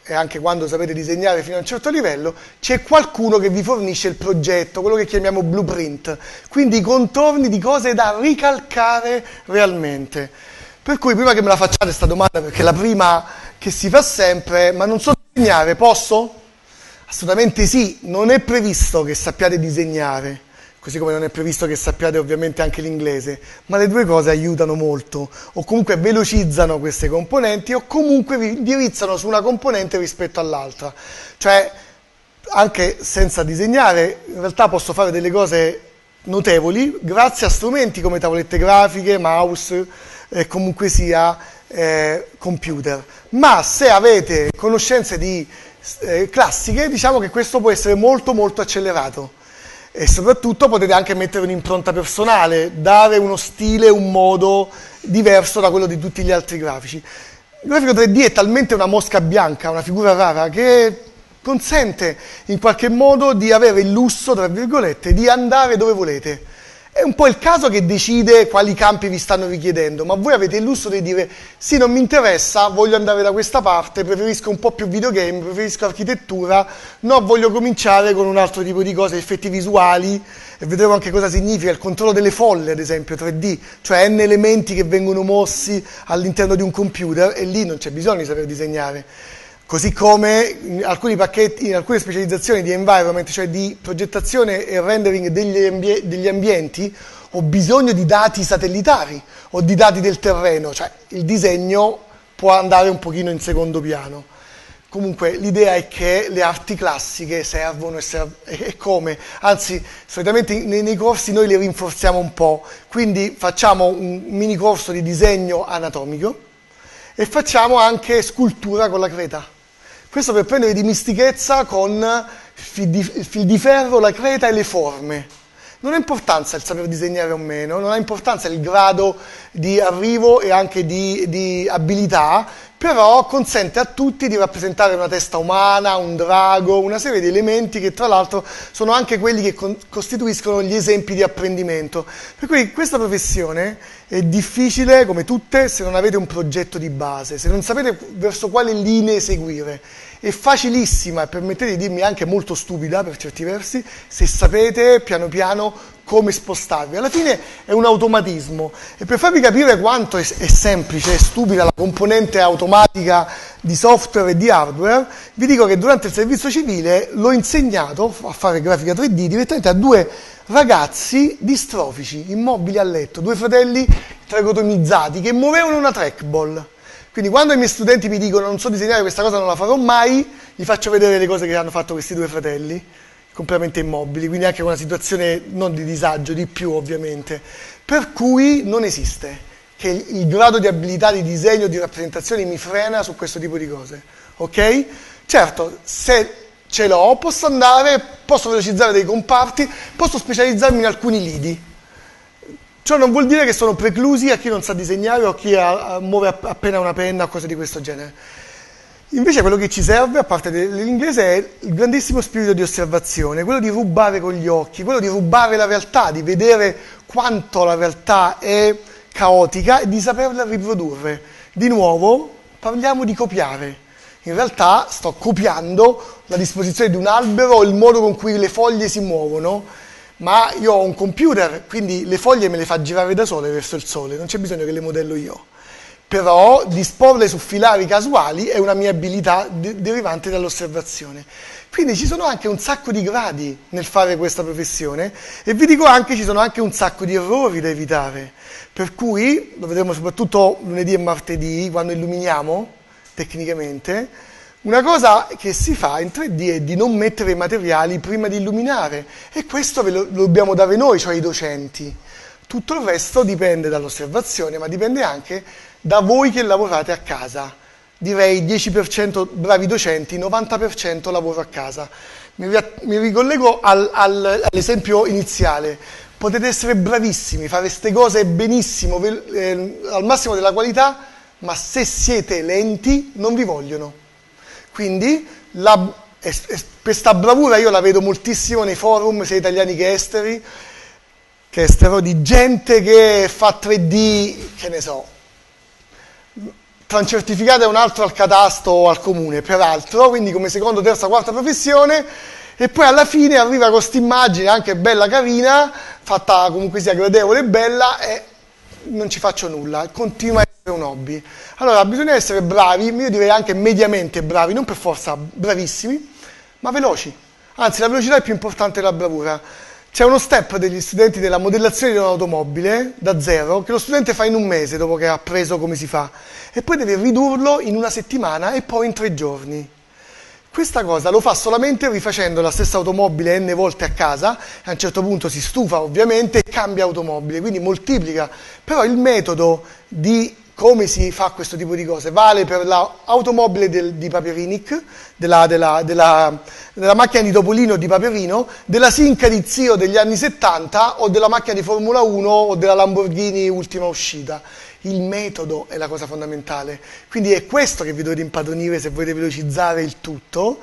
e anche quando sapete disegnare fino a un certo livello, c'è qualcuno che vi fornisce il progetto, quello che chiamiamo blueprint, quindi i contorni di cose da ricalcare realmente. Per cui prima che me la facciate questa domanda, perché è la prima che si fa sempre, ma non so disegnare, posso? Assolutamente sì, non è previsto che sappiate disegnare, così come non è previsto che sappiate ovviamente anche l'inglese, ma le due cose aiutano molto, o comunque velocizzano queste componenti, o comunque vi indirizzano su una componente rispetto all'altra. Cioè, anche senza disegnare, in realtà posso fare delle cose notevoli, grazie a strumenti come tavolette grafiche, mouse, comunque sia computer. Ma se avete conoscenze di classiche, diciamo che questo può essere molto molto accelerato. E soprattutto potete anche mettere un'impronta personale, dare uno stile, un modo diverso da quello di tutti gli altri grafici. Il grafico 3D è talmente una mosca bianca, una figura rara, che consente in qualche modo di avere il lusso, tra virgolette, di andare dove volete. È un po' il caso che decide quali campi vi stanno richiedendo, ma voi avete il lusso di dire sì, non mi interessa, voglio andare da questa parte, preferisco un po' più videogame, preferisco architettura, no, voglio cominciare con un altro tipo di cose, effetti visuali, e vedremo anche cosa significa il controllo delle folle, ad esempio 3D, cioè n elementi che vengono mossi all'interno di un computer, e lì non c'è bisogno di saper disegnare. Così come in alcuni pacchetti, in alcune specializzazioni di environment, cioè di progettazione e rendering degli ambienti, ho bisogno di dati satellitari o di dati del terreno, cioè il disegno può andare un pochino in secondo piano. Comunque l'idea è che le arti classiche servono e come, anzi solitamente nei corsi noi le rinforziamo un po', quindi facciamo un mini corso di disegno anatomico e facciamo anche scultura con la creta. Questo per prendere dimestichezza con il fil di ferro, la creta e le forme. Non ha importanza il saper disegnare o meno, non ha importanza il grado di arrivo e anche di abilità, però consente a tutti di rappresentare una testa umana, un drago, una serie di elementi che tra l'altro sono anche quelli che costituiscono gli esempi di apprendimento. Per cui questa professione è difficile, come tutte, se non avete un progetto di base, se non sapete verso quale linee seguire. È facilissima e permettete di dirmi anche molto stupida per certi versi, se sapete piano piano come spostarvi. Alla fine è un automatismo e per farvi capire quanto è semplice e stupida la componente automatica di software e di hardware, vi dico che durante il servizio civile l'ho insegnato a fare grafica 3D direttamente a due ragazzi distrofici, immobili a letto, due fratelli tracotomizzati che muovevano una trackball. Quindi quando i miei studenti mi dicono non so disegnare questa cosa, non la farò mai, gli faccio vedere le cose che hanno fatto questi due fratelli, completamente immobili, quindi anche una situazione non di disagio, di più ovviamente. Per cui non esiste che il grado di abilità di disegno, di rappresentazione mi frena su questo tipo di cose, ok? Certo, se ce l'ho, posso andare, posso velocizzare dei comparti, posso specializzarmi in alcuni lidi. Ciò non vuol dire che sono preclusi a chi non sa disegnare o a chi muove appena una penna o cose di questo genere. Invece quello che ci serve, a parte dell'inglese, è il grandissimo spirito di osservazione, quello di rubare con gli occhi, quello di rubare la realtà, di vedere quanto la realtà è caotica e di saperla riprodurre. Di nuovo, parliamo di copiare. In realtà sto copiando la disposizione di un albero, il modo con cui le foglie si muovono, ma io ho un computer, quindi le foglie me le fa girare da sole verso il sole, non c'è bisogno che le modello io. Però disporle su filari casuali è una mia abilità derivante dall'osservazione. Quindi ci sono anche un sacco di gradi nel fare questa professione e vi dico anche ci sono anche un sacco di errori da evitare. Per cui, lo vedremo soprattutto lunedì e martedì, quando illuminiamo tecnicamente, una cosa che si fa in 3D è di non mettere i materiali prima di illuminare e questo ve lo dobbiamo dare noi, cioè i docenti. Tutto il resto dipende dall'osservazione, ma dipende anche da voi che lavorate a casa. Direi 10% bravi docenti, 90% lavoro a casa. Mi ricollego all'esempio iniziale. Potete essere bravissimi, fare queste cose benissimo, al massimo della qualità, ma se siete lenti non vi vogliono. Quindi questa bravura io la vedo moltissimo nei forum, sia italiani che estero, di gente che fa 3D, che ne so, tra un certificato e un altro al catasto o al comune, peraltro, quindi come seconda, terza, quarta professione, e poi alla fine arriva con questa immagine anche bella carina, fatta comunque sia gradevole e bella, e non ci faccio nulla, continua a essere un hobby. Allora bisogna essere bravi, io direi anche mediamente bravi, non per forza bravissimi, ma veloci. Anzi, la velocità è più importante della bravura. C'è uno step degli studenti della modellazione di un'automobile da zero che lo studente fa in un mese dopo che ha appreso come si fa, e poi deve ridurlo in una settimana e poi in 3 giorni. Questa cosa lo fa solamente rifacendo la stessa automobile n volte a casa, a un certo punto si stufa ovviamente e cambia automobile, quindi moltiplica. Però il metodo di come si fa questo tipo di cose vale per l'automobile di Paperinik, della macchina di Topolino di Paperino, della Sinca di Zio degli anni 70 o della macchina di Formula 1 o della Lamborghini ultima uscita. Il metodo è la cosa fondamentale, quindi è questo che vi dovete impadronire se volete velocizzare il tutto.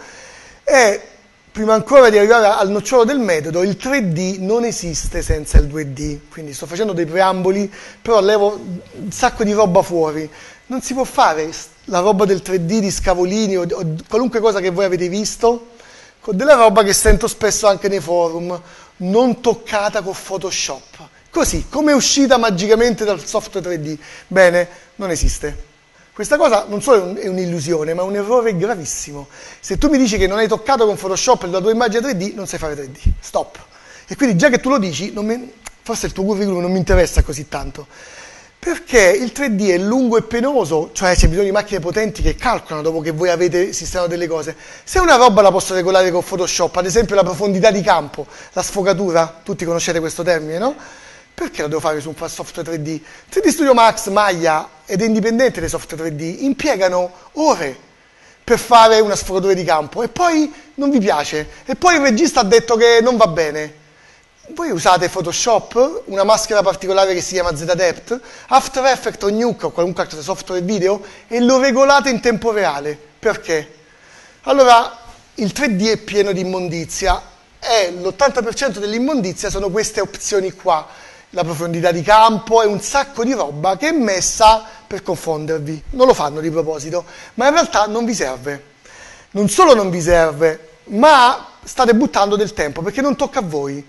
E prima ancora di arrivare al nocciolo del metodo, il 3D non esiste senza il 2D, quindi sto facendo dei preamboli, però levo un sacco di roba fuori. Non si può fare la roba del 3D di Scavolini o qualunque cosa che voi avete visto, con della roba che sento spesso anche nei forum, non toccata con Photoshop. Così, come è uscita magicamente dal software 3D? Bene, non esiste. Questa cosa non solo è un'illusione, ma è un errore gravissimo. Se tu mi dici che non hai toccato con Photoshop la tua immagine 3D, non sai fare 3D. Stop. E quindi già che tu lo dici, forse il tuo curriculum non mi interessa così tanto. Perché il 3D è lungo e penoso, cioè c'è bisogno di macchine potenti che calcolano dopo che voi avete sistemato delle cose. Se una roba la posso regolare con Photoshop, ad esempio la profondità di campo, la sfogatura, tutti conoscete questo termine, no? Perché lo devo fare su un software 3D? 3D Studio Max, Maya ed è indipendente dai software 3D, impiegano ore per fare una sfogatura di campo e poi non vi piace, e poi il regista ha detto che non va bene. Voi usate Photoshop, una maschera particolare che si chiama Z-Depth, After Effects o Nuke o qualunque altro software video, e lo regolate in tempo reale. Perché? Allora, il 3D è pieno di immondizia e l'80% dell'immondizia sono queste opzioni qua. La profondità di campo è un sacco di roba che è messa per confondervi. Non lo fanno di proposito, ma in realtà non vi serve. Non solo non vi serve, ma state buttando del tempo perché non tocca a voi.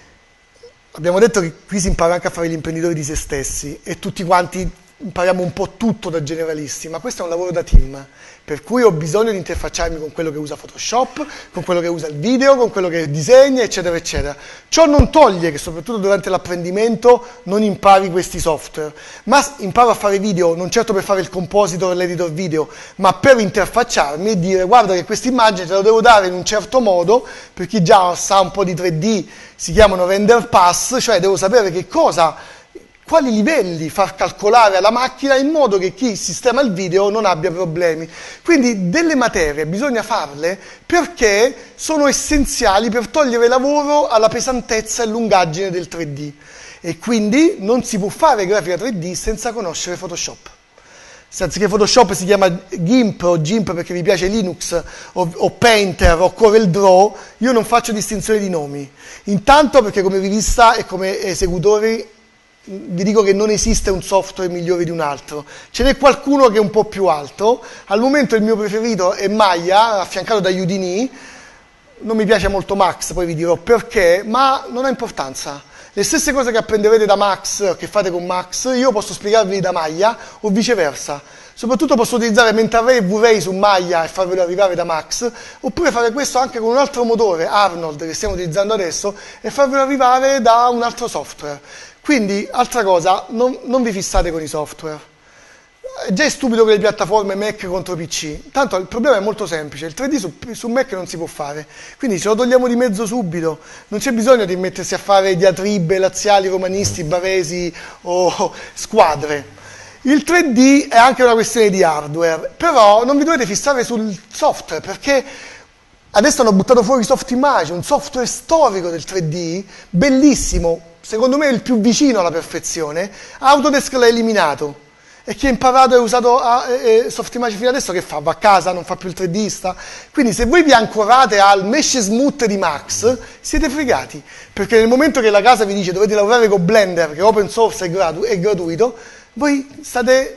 Abbiamo detto che qui si impara anche a fare gli imprenditori di se stessi e tutti quanti impariamo un po' tutto da generalisti, ma questo è un lavoro da team, per cui ho bisogno di interfacciarmi con quello che usa Photoshop, con quello che usa il video, con quello che disegna, eccetera, eccetera. Ciò non toglie che soprattutto durante l'apprendimento non impari questi software, ma imparo a fare video non certo per fare il compositor o l'editor video, ma per interfacciarmi e dire guarda che questa immagine te la devo dare in un certo modo, per chi già sa un po' di 3D si chiamano render pass, cioè devo sapere che cosa, quali livelli far calcolare alla macchina in modo che chi sistema il video non abbia problemi. Quindi delle materie bisogna farle perché sono essenziali per togliere lavoro alla pesantezza e lungaggine del 3D. E quindi non si può fare grafica 3D senza conoscere Photoshop. Se anziché Photoshop si chiama GIMP o GIMP perché vi piace Linux o Painter o CorelDRAW, io non faccio distinzione di nomi. Intanto perché come rivista e come esecutori vi dico che non esiste un software migliore di un altro, ce n'è qualcuno che è un po' più alto. Al momento il mio preferito è Maya, affiancato da Udini. Non mi piace molto Max, poi vi dirò perché, ma non ha importanza. Le stesse cose che apprenderete da Max, che fate con Max, io posso spiegarvi da Maya o viceversa. Soprattutto posso utilizzare Mentarray e V-Ray su Maya e farvelo arrivare da Max, oppure fare questo anche con un altro motore, Arnold, che stiamo utilizzando adesso, e farvelo arrivare da un altro software. Quindi, altra cosa, non vi fissate con i software. È già stupido che le piattaforme Mac contro PC. Tanto il problema è molto semplice, il 3D su Mac non si può fare. Quindi ce lo togliamo di mezzo subito. Non c'è bisogno di mettersi a fare diatribe laziali, romanisti, bavesi o squadre. Il 3D è anche una questione di hardware, però non vi dovete fissare sul software, perché adesso hanno buttato fuori Softimage, un software storico del 3D, bellissimo, secondo me è il più vicino alla perfezione. Autodesk l'ha eliminato e chi ha imparato e usato Softimage fino adesso che fa? Va a casa, non fa più il 3Dista? Quindi se voi vi ancorate al Mesh Smooth di Max siete fregati, perché nel momento che la casa vi dice dovete lavorare con Blender, che è open source e gratuito, voi state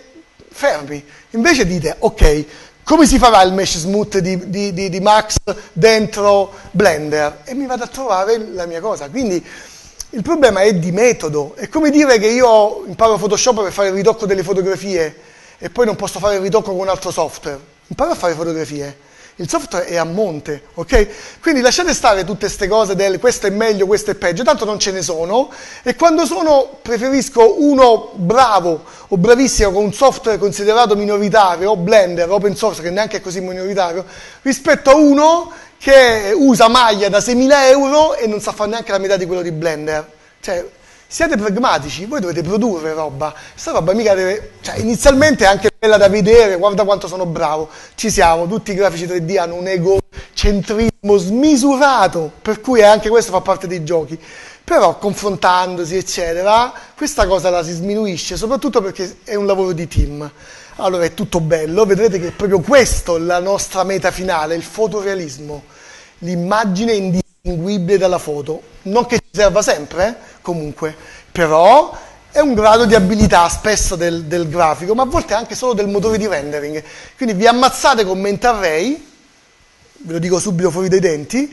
fermi. Invece dite, ok, come si farà il mesh smooth di Max dentro Blender? E mi vado a trovare la mia cosa. Quindi il problema è di metodo. È come dire che io imparo Photoshop per fare il ritocco delle fotografie e poi non posso fare il ritocco con un altro software. Imparo a fare fotografie. Il software è a monte, ok? Quindi lasciate stare tutte queste cose del questo è meglio, questo è peggio, tanto non ce ne sono, e quando sono preferisco uno bravo o bravissimo con un software considerato minoritario, Blender, open source, che neanche è così minoritario, rispetto a uno che usa Maya da 6.000 euro e non sa fare neanche la metà di quello di Blender. Cioè, siate pragmatici, voi dovete produrre roba, questa roba mica deve, cioè inizialmente è anche bella da vedere, guarda quanto sono bravo, ci siamo, tutti i grafici 3D hanno un egocentrismo smisurato, per cui anche questo fa parte dei giochi, però confrontandosi eccetera, questa cosa la si sminuisce, soprattutto perché è un lavoro di team. Allora è tutto bello, vedrete che è proprio questo la nostra meta finale, il fotorealismo, l'immagine indistinguibile dalla foto, non che ci serva sempre, comunque, però è un grado di abilità spesso del grafico, ma a volte anche solo del motore di rendering. Quindi vi ammazzate con mentarray, ve lo dico subito fuori dai denti,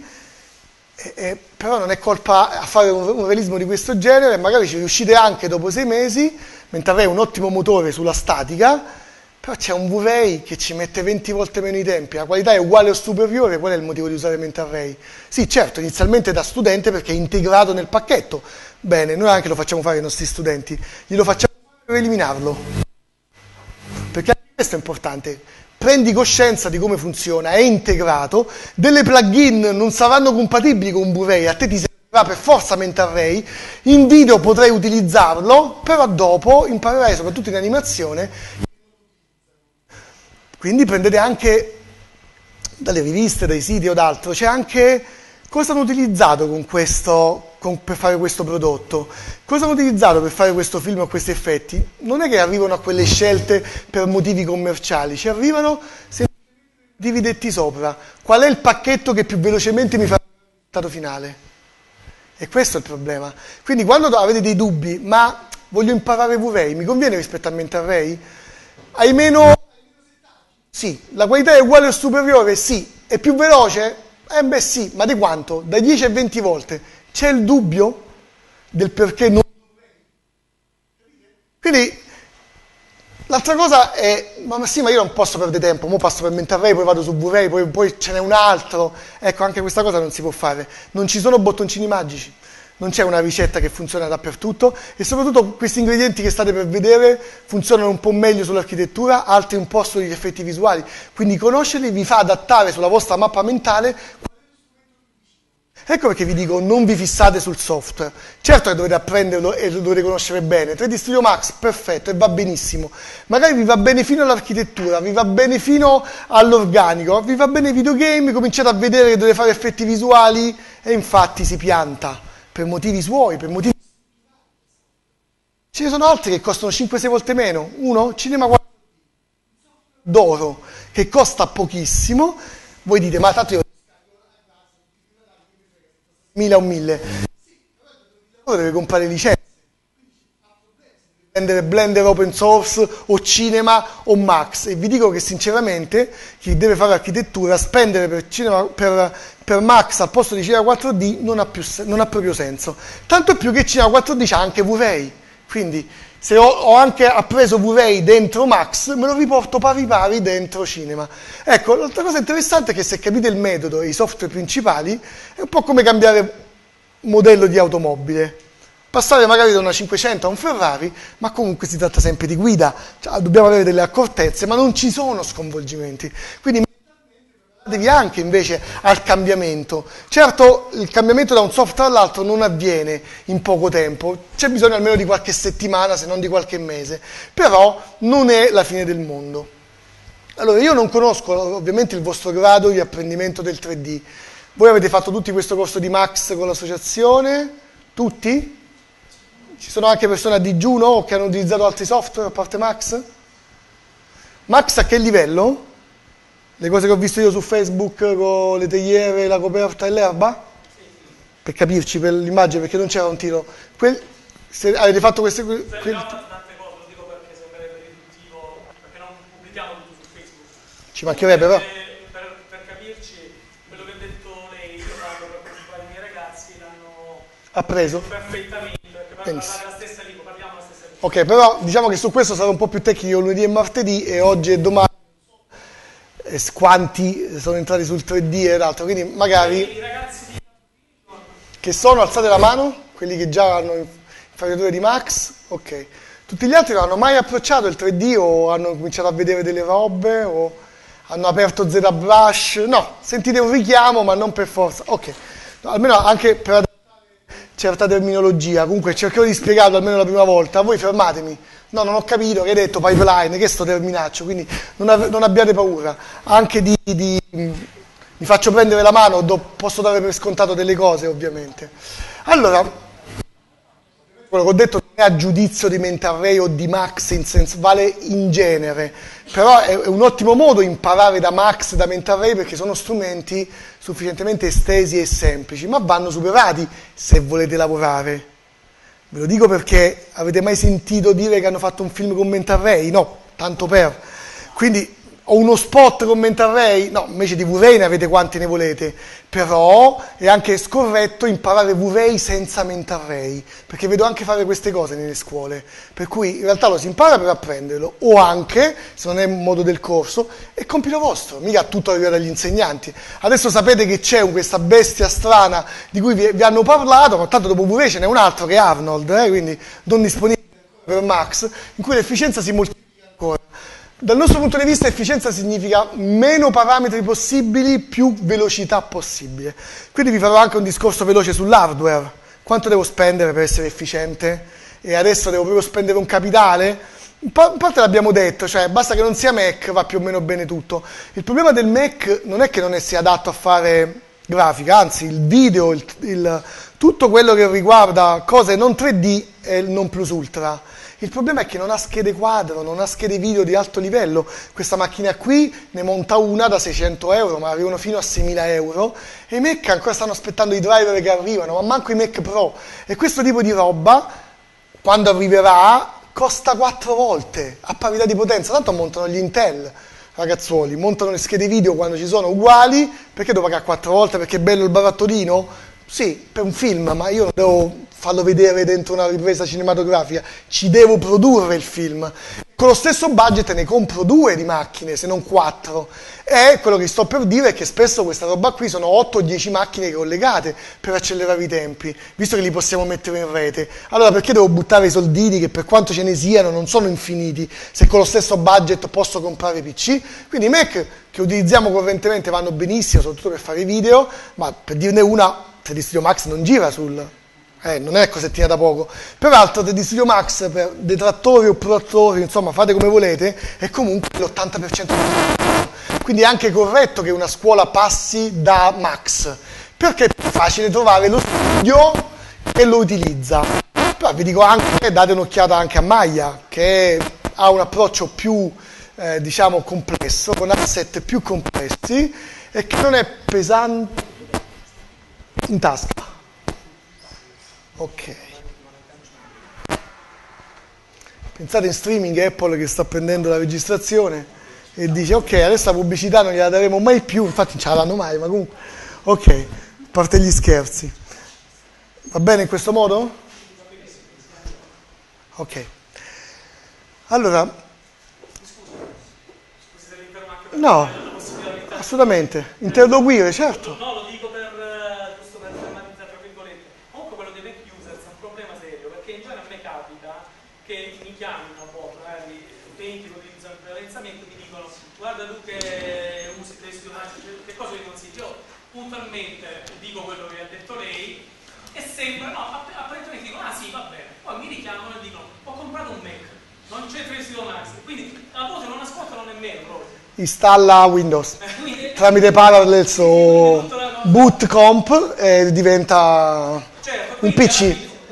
però non è colpa a fare un realismo di questo genere, magari ci riuscite anche dopo 6 mesi, mentarray è un ottimo motore sulla statica, però c'è un V-Ray che ci mette 20 volte meno i tempi, la qualità è uguale o superiore, qual è il motivo di usare mentarray? Sì, certo, inizialmente da studente perché è integrato nel pacchetto, bene, noi anche lo facciamo fare ai nostri studenti, glielo facciamo fare per eliminarlo, perché anche questo è importante, prendi coscienza di come funziona, è integrato, delle plugin non saranno compatibili con un V-Ray, a te ti servirà per forza mentarray, in video potrai utilizzarlo, però dopo imparerai soprattutto in animazione. Quindi prendete anche dalle riviste, dai siti o d'altro, c'è anche cosa hanno utilizzato per fare questo prodotto, cosa hanno utilizzato per fare questo film o questi effetti. Non è che arrivano a quelle scelte per motivi commerciali, ci arrivano semplicemente per motivi detti sopra. Qual è il pacchetto che più velocemente mi fa il risultato finale? E questo è il problema. Quindi quando avete dei dubbi, ma voglio imparare V-Ray, mi conviene rispetto a mentarray? Hai meno... Sì, la qualità è uguale o superiore? Sì. È più veloce? Beh sì, ma di quanto? Da 10 a 20 volte. C'è il dubbio del perché non... Quindi, l'altra cosa è, ma sì, ma io non posso perdere tempo, mo passo per mentarray, poi vado su V-Ray, poi ce n'è un altro. Ecco, anche questa cosa non si può fare. Non ci sono bottoncini magici. Non c'è una ricetta che funziona dappertutto e soprattutto questi ingredienti che state per vedere funzionano un po' meglio sull'architettura, altri un po' sugli effetti visuali. Quindi conoscerli vi fa adattare sulla vostra mappa mentale. Ecco perché vi dico, non vi fissate sul software. Certo che dovete apprenderlo e lo dovete conoscere bene. 3D Studio Max, perfetto, e va benissimo. Magari vi va bene fino all'architettura, vi va bene fino all'organico, vi va bene ai videogame, cominciate a vedere che dovete fare effetti visuali e infatti si pianta. Per motivi suoi, per motivi... Ce ne sono altri che costano 5-6 volte meno. Uno, Cinema 4 d'oro, che costa pochissimo. Voi dite, ma tanto io 1.000 o 1.000. Uno deve comprare licenze. Prendere Blender open source o Cinema o Max. E vi dico che sinceramente chi deve fare architettura, spendere per Max al posto di Cinema 4D non ha proprio senso. Tanto più che Cinema 4D c'ha anche V-Ray, quindi se ho anche appreso V-Ray dentro Max, me lo riporto pari pari dentro Cinema. Ecco, l'altra cosa interessante è che se capite il metodo e i software principali, è un po' come cambiare modello di automobile. Passare magari da una 500 a un Ferrari, ma comunque si tratta sempre di guida, cioè, dobbiamo avere delle accortezze, ma non ci sono sconvolgimenti. Quindi devi anche invece al cambiamento. Certo, il cambiamento da un software all'altro non avviene in poco tempo, c'è bisogno almeno di qualche settimana, se non di qualche mese, però non è la fine del mondo. Allora, io non conosco ovviamente il vostro grado di apprendimento del 3D. Voi avete fatto tutti questo corso di Max con l'associazione? Tutti? Ci sono anche persone a digiuno che hanno utilizzato altri software a parte Max? Max a che livello? Le cose che ho visto io su Facebook con le teiere, la coperta e l'erba? Per capirci, per l'immagine, perché non c'era un tiro. Se avete fatto queste... Servivano tante cose, lo dico perché sembrerebbe riduttivo, perché ci mancherebbe però. Per capirci, quello che ha detto lei, io parlo per preoccupare i miei ragazzi, l'hanno Appreso? perfettamente, perché parlare la stessa lingua, parliamo la stessa lingua. Ok, però diciamo che su questo sarò un po' più tecnico lunedì e martedì, e oggi e domani quanti sono entrati sul 3D ed altro, quindi magari I ragazzi che sono, alzate la mano, quelli che già hanno infarinature di Max, ok. Tutti gli altri non hanno mai approcciato il 3D o hanno cominciato a vedere delle robe o hanno aperto ZBrush, no, sentite un richiamo ma non per forza, ok. No, almeno anche per adattare certa terminologia, comunque cercherò di spiegarlo almeno la prima volta, voi fermatemi. No, non ho capito che hai detto pipeline, che è sto terminaccio, quindi non abbiate paura. Anche mi faccio prendere la mano, posso dare per scontato delle cose, ovviamente. Allora, quello che ho detto non è a giudizio di Mentarray o di Max, in senso, vale in genere, però è un ottimo modo imparare da Max e da Mentarray perché sono strumenti sufficientemente estesi e semplici, ma vanno superati se volete lavorare. Ve lo dico perché avete mai sentito dire che hanno fatto un film con Mentarray? No, tanto per. Quindi ho uno spot con Mentarray? No, invece di V-Ray ne avete quanti ne volete. Però è anche scorretto imparare V-Ray senza Mentarray, perché vedo anche fare queste cose nelle scuole. Per cui in realtà lo si impara per apprenderlo, o anche, se non è un modo del corso, è compito vostro, mica tutto arriva dagli insegnanti. Adesso sapete che c'è questa bestia strana di cui vi hanno parlato, ma tanto dopo V-Ray ce n'è un altro che è Arnold, quindi non disponibile per Max, in cui l'efficienza si moltiplica ancora. Dal nostro punto di vista efficienza significa meno parametri possibili, più velocità possibile. Quindi vi farò anche un discorso veloce sull'hardware. Quanto devo spendere per essere efficiente? E adesso devo proprio spendere un capitale? In parte l'abbiamo detto, cioè basta che non sia Mac, va più o meno bene tutto. Il problema del Mac non è che non sia adatto a fare grafica, anzi il video, tutto quello che riguarda cose non 3D è il non plus ultra. Il problema è che non ha schede quadro, non ha schede video di alto livello. Questa macchina qui ne monta una da 600 euro, ma arrivano fino a 6.000 euro. E i Mac ancora stanno aspettando i driver che arrivano, ma manco i Mac Pro. E questo tipo di roba, quando arriverà, costa 4 volte, a parità di potenza. Tanto montano gli Intel, ragazzuoli, montano le schede video quando ci sono uguali. Perché devo pagare 4 volte? Perché è bello il barattolino? Sì, per un film, ma io non devo farlo vedere dentro una ripresa cinematografica, ci devo produrre il film. Con lo stesso budget ne compro 2 di macchine, se non 4. E quello che sto per dire è che spesso questa roba qui sono 8 o 10 macchine collegate per accelerare i tempi, visto che li possiamo mettere in rete. Allora perché devo buttare i soldini che per quanto ce ne siano non sono infiniti, se con lo stesso budget posso comprare PC? Quindi i Mac che utilizziamo correntemente vanno benissimo, soprattutto per fare video, ma per dirne una, 3D Studio Max non gira non è cosettina da poco. Peraltro 3D Studio Max per detrattori o proattori, insomma fate come volete, è comunque l'80% quindi è anche corretto che una scuola passi da Max, perché è più facile trovare lo studio che lo utilizza. Però vi dico anche, date un'occhiata anche a Maya, che ha un approccio più diciamo complesso, con asset più complessi e che non è pesante in tasca. Ok. Pensate in streaming Apple che sta prendendo la registrazione e dice ok, adesso la pubblicità non gliela daremo mai più, infatti non ce la danno mai, ma comunque ok, a parte gli scherzi. Va bene in questo modo? Ok. Allora no, assolutamente, interloquire, certo. No, lo dico giusto per formalizzare, tra virgolette. Comunque quello dei Mac users è un problema serio, perché in genere a me capita che mi chiamino a volte, magari utenti che utilizzano il prevalenziamento mi dicono guarda tu che usi Studio Max, che cosa mi consigli? Io puntualmente dico quello che ha detto lei e sembra, no, apparentemente dicono ah sì, va bene, poi mi richiamano e dicono ho comprato un Mac, non c'è Studio Max, quindi a volte non ascoltano nemmeno proprio. Installa Windows tramite Parallels o bootcomp e diventa un PC.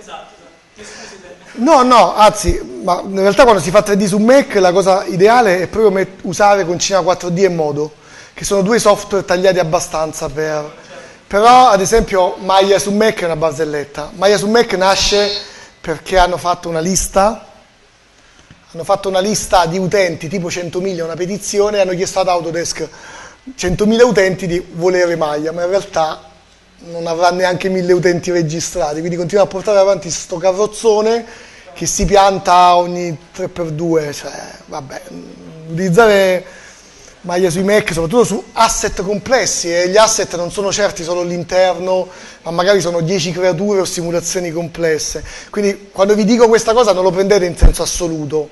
No, anzi, ma in realtà quando si fa 3D su Mac la cosa ideale è proprio usare con Cinema 4D e Modo, che sono 2 software tagliati abbastanza per... Però ad esempio Maya su Mac è una barzelletta. Maya su Mac nasce perché hanno fatto una lista, hanno fatto una lista di utenti, tipo 100.000, una petizione, e hanno chiesto ad Autodesk 100.000 utenti di volere maglia, ma in realtà non avrà neanche 1.000 utenti registrati, quindi continua a portare avanti sto carrozzone che si pianta ogni 3x2, cioè vabbè, utilizzare maglia sui Mac, soprattutto su asset complessi, e gli asset non sono certi solo l'interno, ma magari sono 10 creature o simulazioni complesse. Quindi quando vi dico questa cosa non lo prendete in senso assoluto,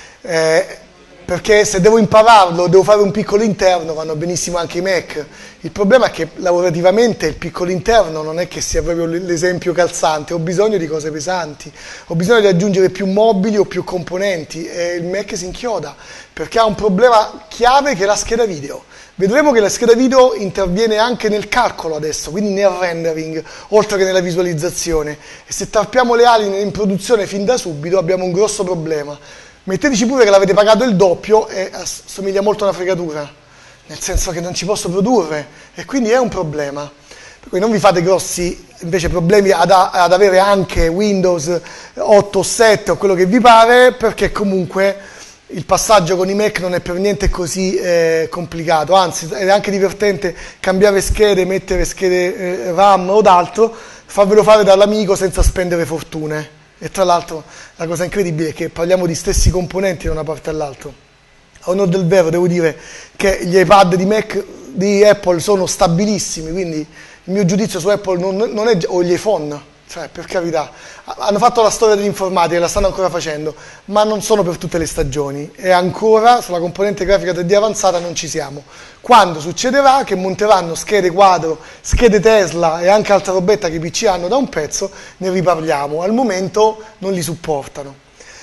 perché se devo impararlo, devo fare un piccolo interno, vanno benissimo anche i Mac. Il problema è che lavorativamente il piccolo interno non è che sia proprio l'esempio calzante, ho bisogno di cose pesanti, ho bisogno di aggiungere più mobili o più componenti, e il Mac si inchioda perché ha un problema chiave che è la scheda video. Vedremo che la scheda video interviene anche nel calcolo adesso, quindi nel rendering, oltre che nella visualizzazione, e se tappiamo le ali in produzione fin da subito abbiamo un grosso problema. Metteteci pure che l'avete pagato il doppio e assomiglia molto a una fregatura, nel senso che non ci posso produrre, e quindi è un problema. Per cui non vi fate grossi invece problemi ad avere anche Windows 8 o 7 o quello che vi pare, perché comunque il passaggio con i Mac non è per niente così complicato, anzi è anche divertente cambiare schede, mettere schede RAM o d'altro, farvelo fare dall'amico senza spendere fortune. E tra l'altro la cosa incredibile è che parliamo di stessi componenti da una parte all'altra. A onor del vero devo dire che gli iPad di Apple sono stabilissimi, quindi il mio giudizio su Apple non è, o gli iPhone, cioè per carità, hanno fatto la storia dell'informatica, la stanno ancora facendo, ma non sono per tutte le stagioni, e ancora sulla componente grafica 3D avanzata non ci siamo. Quando succederà che monteranno schede quadro, schede Tesla e anche altra robetta che i PC hanno da un pezzo, ne riparliamo. Al momento non li supportano.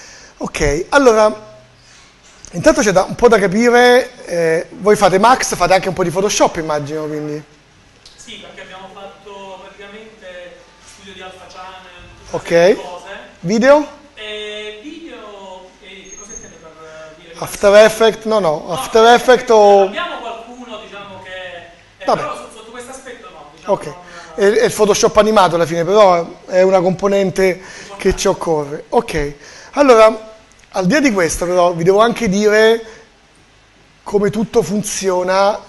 Ok, allora, intanto c'è un po' da capire, voi fate Max, fate anche un po' di Photoshop immagino, quindi. Sì, perché abbiamo fatto praticamente studio di Alpha Channel, tutte Ok, cose. video? Video, che cosa intende per dire? After Effects? No, After Effects o... Abbiamo qualcuno, diciamo, che... Vabbè. però sotto questo aspetto no. Diciamo, Ok, è il Photoshop animato alla fine, però è una componente che ci occorre. Ok, allora, al di là di questo però vi devo anche dire come tutto funziona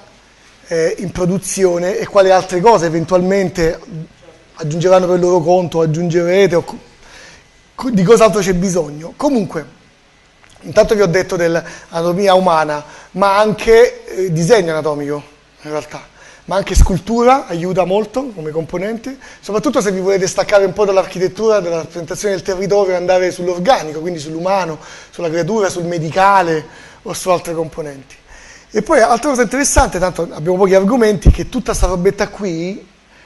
in produzione e quali altre cose eventualmente aggiungeranno per il loro conto, aggiungerete, o di cos'altro c'è bisogno. Comunque, intanto vi ho detto dell'anatomia umana, ma anche disegno anatomico in realtà, ma anche scultura aiuta molto come componente, soprattutto se vi volete staccare un po' dall'architettura, dalla rappresentazione del territorio e andare sull'organico, quindi sull'umano, sulla creatura, sul medicale o su altre componenti. E poi altra cosa interessante, tanto abbiamo pochi argomenti, che tutta sta robetta qui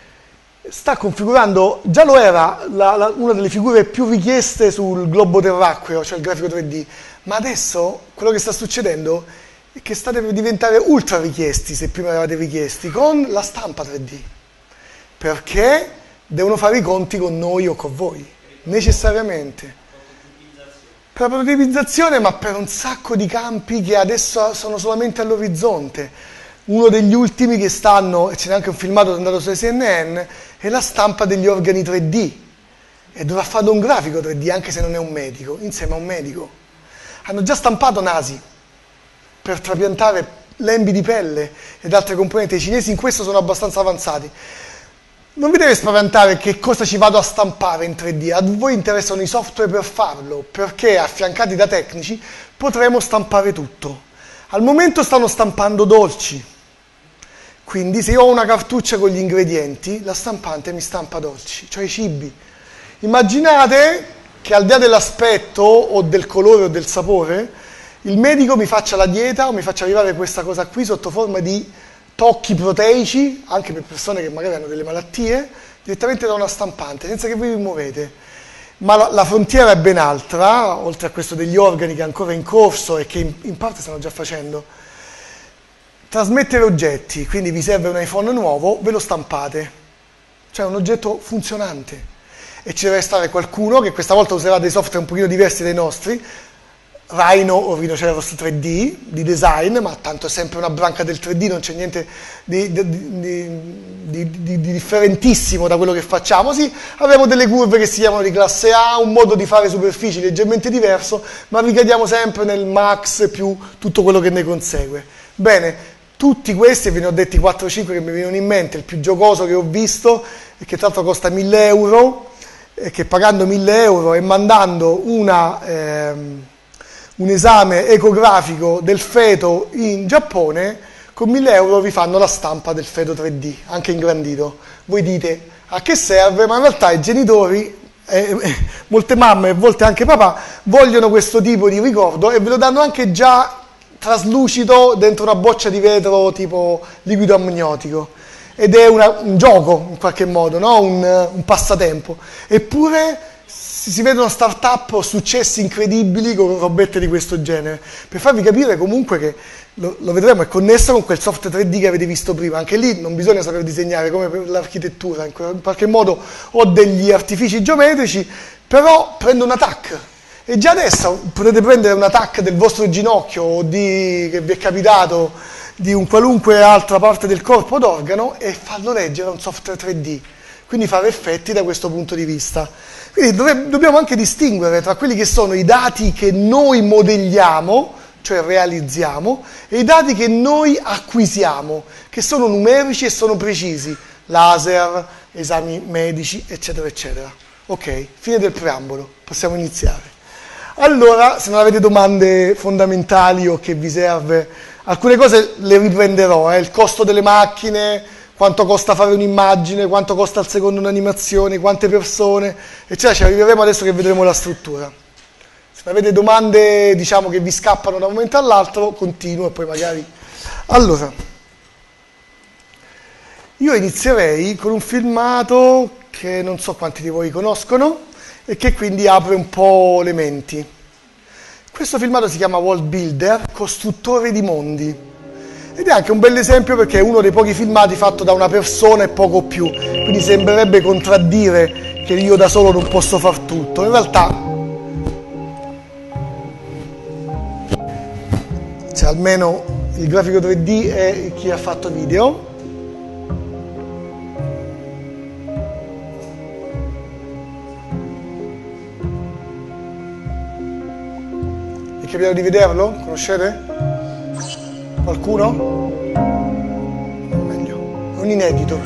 sta configurando, già lo era una delle figure più richieste sul globo terracqueo, cioè il grafico 3D, ma adesso quello che sta succedendo è che state per diventare ultra richiesti, se prima eravate richiesti, con la stampa 3D, perché devono fare i conti con noi o con voi, necessariamente. Per la prototipizzazione, ma per un sacco di campi che adesso sono solamente all'orizzonte. Uno degli ultimi che stanno, e ce n'è anche un filmato che è andato su CNN, è la stampa degli organi 3D. E dovrà fare un grafico 3D, anche se non è un medico, insieme a un medico. Hanno già stampato nasi per trapiantare lembi di pelle ed altre componenti. I cinesi in questo sono abbastanza avanzati. Non vi deve spaventare che cosa ci vado a stampare in 3D, a voi interessano i software per farlo, perché affiancati da tecnici potremo stampare tutto. Al momento stanno stampando dolci, quindi se io ho una cartuccia con gli ingredienti, la stampante mi stampa dolci, cioè i cibi. Immaginate che al di là dell'aspetto o del colore o del sapore, il medico mi faccia la dieta o mi faccia arrivare questa cosa qui sotto forma di tocchi proteici, anche per persone che magari hanno delle malattie, direttamente da una stampante, senza che voi vi muovete. Ma la frontiera è ben altra, oltre a questo degli organi che è ancora in corso e che in parte stanno già facendo. Trasmettere oggetti, quindi vi serve un iPhone nuovo, ve lo stampate. Cioè un oggetto funzionante. E ci deve stare qualcuno che questa volta userà dei software un pochino diversi dai nostri, Rhino o Rhinoceros 3D di design, ma tanto è sempre una branca del 3D, non c'è niente di differentissimo da quello che facciamo. Sì, abbiamo delle curve che si chiamano di classe A, un modo di fare superfici leggermente diverso, ma ricadiamo sempre nel max più tutto quello che ne consegue. Bene, tutti questi, ve ne ho detti 4 o 5 che mi vengono in mente. Il più giocoso che ho visto, e che tra l'altro costa 1.000 euro, e che pagando 1.000 euro e mandando un esame ecografico del feto in Giappone, con 1.000 euro vi fanno la stampa del feto 3D, anche ingrandito. Voi dite a che serve, ma in realtà i genitori, molte mamme e volte anche papà, vogliono questo tipo di ricordo e ve lo danno anche già traslucido dentro una boccia di vetro tipo liquido amniotico. Ed è un gioco in qualche modo, no? un passatempo. Eppure si vedono start-up o successi incredibili con robette di questo genere, per farvi capire comunque che, lo vedremo, è connesso con quel software 3D che avete visto prima. Anche lì non bisogna saper disegnare come per l'architettura, in qualche modo ho degli artifici geometrici, però prendo una TAC. E già adesso potete prendere una TAC del vostro ginocchio o che vi è capitato di un qualunque altra parte del corpo d'organo e farlo leggere a un software 3D, quindi fare effetti da questo punto di vista. Quindi dobbiamo anche distinguere tra quelli che sono i dati che noi modelliamo, cioè realizziamo, e i dati che noi acquisiamo, che sono numerici e sono precisi, laser, esami medici, eccetera, eccetera. Ok, fine del preambolo, possiamo iniziare. Allora, se non avete domande fondamentali o che vi serve, alcune cose le riprenderò, il costo delle macchine, quanto costa fare un'immagine, quanto costa al secondo un'animazione, quante persone, eccetera, ci arriveremo adesso che vedremo la struttura. Se avete domande, diciamo, che vi scappano da un momento all'altro, continuo e poi magari... Allora, io inizierei con un filmato che non so quanti di voi conoscono e che quindi apre un po' le menti. Questo filmato si chiama World Builder, costruttore di mondi. Ed è anche un bel esempio perché è uno dei pochi filmati fatto da una persona e poco più, quindi sembrerebbe contraddire che io da solo non posso far tutto. In realtà, cioè almeno il grafico 3D è chi ha fatto video. È capitato di vederlo? Conoscete? Qualcuno? Meglio. È un inedito.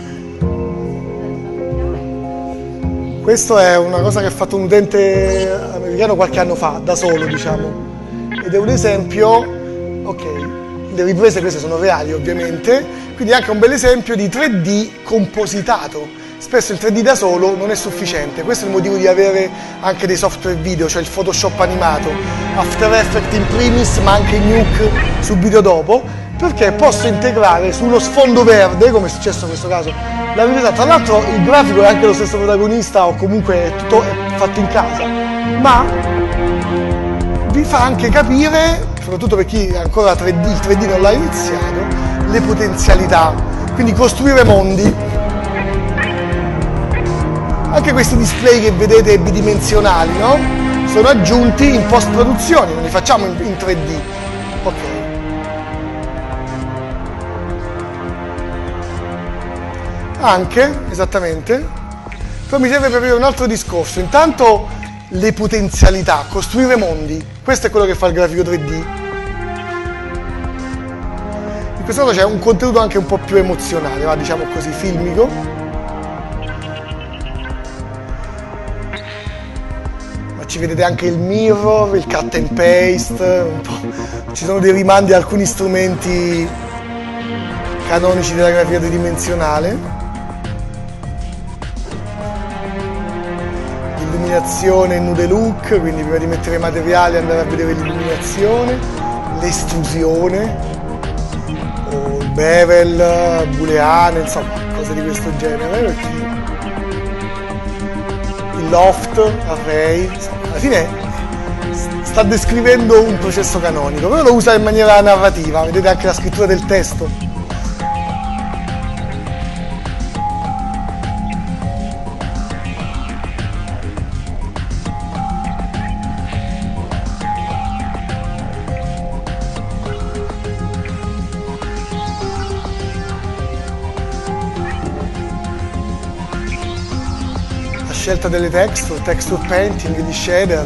Questo è una cosa che ha fatto un utente americano qualche anno fa, da solo, diciamo. Ed è un esempio, ok, le riprese queste sono reali ovviamente, quindi è anche un bel esempio di 3D compositato. Spesso il 3D da solo non è sufficiente, questo è il motivo di avere anche dei software video, cioè il Photoshop animato, After Effects in primis, ma anche Nuke subito dopo, perché posso integrare su uno sfondo verde, come è successo in questo caso, la verità. Tra l'altro il grafico è anche lo stesso protagonista, o comunque è tutto fatto in casa, ma vi fa anche capire, soprattutto per chi ancora il 3D non l'ha iniziato, le potenzialità, quindi costruire mondi. Anche questi display che vedete bidimensionali, no? Sono aggiunti in post-produzione, non li facciamo in 3D. Ok. Anche, esattamente. Però mi serve per avere un altro discorso. Intanto le potenzialità, costruire mondi. Questo è quello che fa il grafico 3D. In questo caso c'è un contenuto anche un po' più emozionale, va, diciamo così, filmico. Ci vedete anche il mirror, il cut and paste, un po'. Ci sono dei rimandi a alcuni strumenti canonici della grafica tridimensionale. L'illuminazione in nude look, quindi prima di mettere i materiali andare a vedere l'illuminazione, l'estrusione, o il bevel, booleane, insomma, cose di questo genere. Il loft, array, insomma. Alla fine sta descrivendo un processo canonico, però lo usa in maniera narrativa, vedete anche la scrittura del testo. scelta delle texture painting, di shader.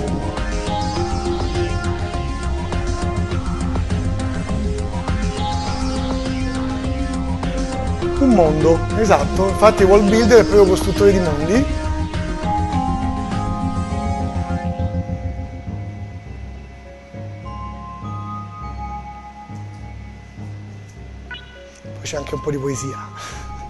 Un mondo, esatto, infatti World Builder è proprio costruttore di mondi. Poi c'è anche un po' di poesia.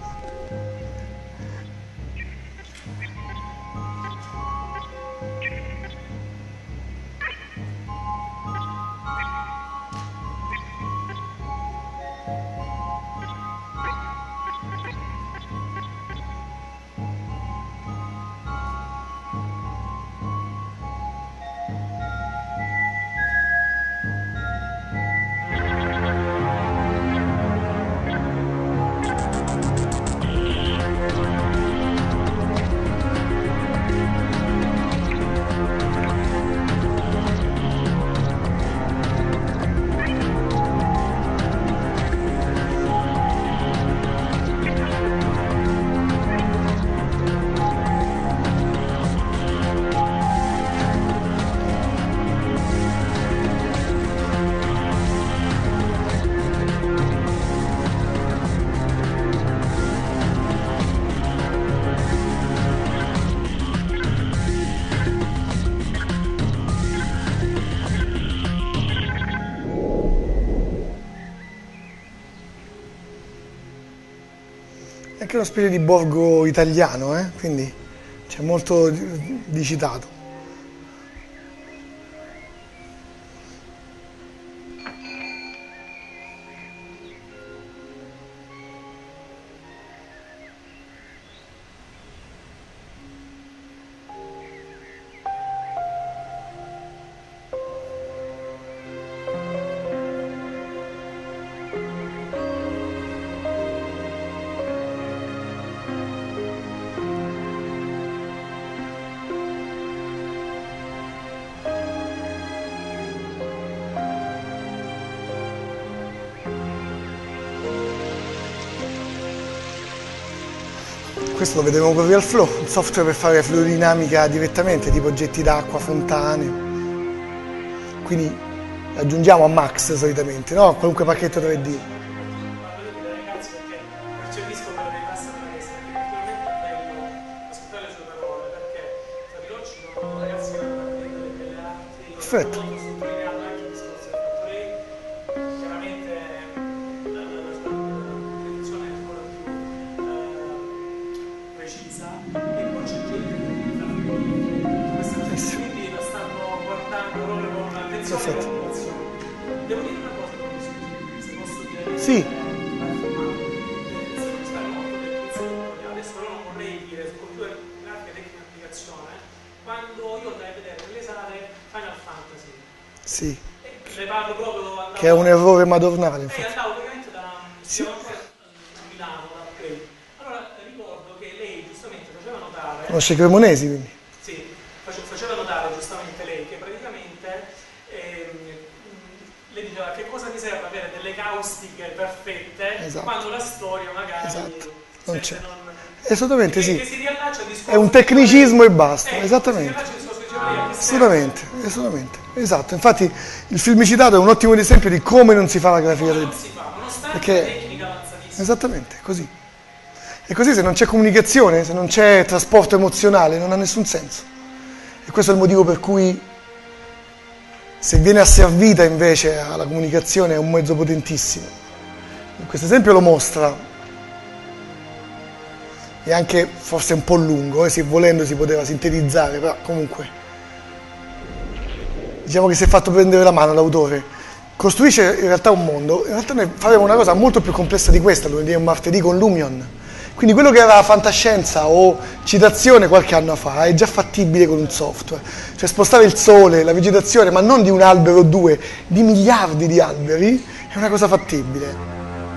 È anche una specie di borgo italiano, quindi c'è molto di citato. Questo lo vedremo con Real Flow, un software per fare fluidodinamica direttamente, tipo oggetti d'acqua, fontane. Quindi aggiungiamo a Max solitamente, no? Qualunque pacchetto 3D. Ragazzi, perché percepisco quello che passa nella testa, effettivamente è bello ascoltare le sue parole, perché tra di loro ci sono ragazzi che hanno appreso delle belle arti, Perfetto. molto sottolineato anche il discorso che ha fatto lei, chiaramente la sua dedizione è ancora più precisa e poi c'è gente che questa cosa, quindi la stanno guardando proprio con attenzione e preoccupazione. Devo dire una cosa, se posso dire. Sì. Adesso non vorrei dire su computer grafica tecnica applicazione, quando io andai a vedere nell'esame Final Fantasy. Sì. Ne parlo proprio, Che è un errore madornale, infatti. andavo praticamente a Milano, da Play. Allora ricordo che lei giustamente faceva notare. Conosce i Cremonesi, quindi. Sì, faceva notare giustamente lei che praticamente lei diceva che cosa mi serve avere delle caustiche perfette quando la storia magari non c'è. Esattamente, sì. Che si riallaccia al discorso, è un tecnicismo e basta, esattamente. Si riallaccia al discorso che diceva lei, Assolutamente, esatto. Infatti il film citato è un ottimo esempio di come non si fa la grafica 3D. non si fa, nonostante Perché la tecnica avanzatissima. esattamente, così. E così se non c'è comunicazione, se non c'è trasporto emozionale, non ha nessun senso. E questo è il motivo per cui se viene asservita invece alla comunicazione è un mezzo potentissimo. Questo esempio lo mostra. E anche forse un po' lungo, se volendo si poteva sintetizzare, però comunque diciamo che si è fatto prendere la mano l'autore. Costruisce in realtà un mondo, in realtà noi faremo una cosa molto più complessa di questa lunedì e martedì con Lumion. Quindi quello che era fantascienza o citazione qualche anno fa è già fattibile con un software. Cioè spostare il sole, la vegetazione, ma non di un albero o due, di miliardi di alberi, è una cosa fattibile.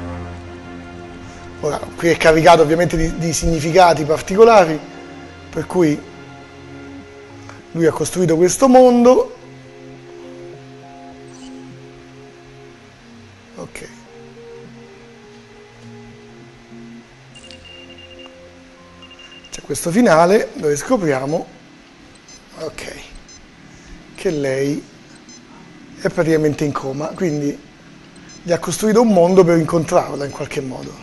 Ora, qui è caricato ovviamente di significati particolari, per cui lui ha costruito questo mondo. Ok. C'è questo finale dove scopriamo, ok, che lei è praticamente in coma, quindi gli ha costruito un mondo per incontrarla in qualche modo.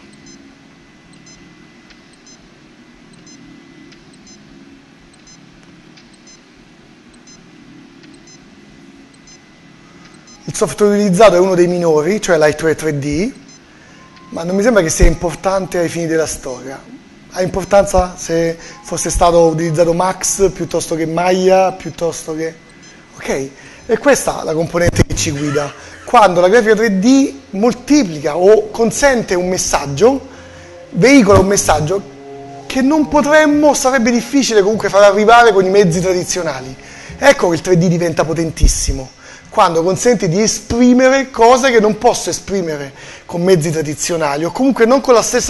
Il software utilizzato è uno dei minori, cioè Lightware 3D, ma non mi sembra che sia importante ai fini della storia. Ha importanza se fosse stato utilizzato Max piuttosto che Maya, piuttosto che... Ok? E questa è la componente che ci guida. Quando la grafica 3D moltiplica o consente un messaggio, veicola un messaggio che non potremmo, sarebbe difficile comunque far arrivare con i mezzi tradizionali. Ecco che il 3D diventa potentissimo, quando consente di esprimere cose che non posso esprimere con mezzi tradizionali o comunque non con la stessa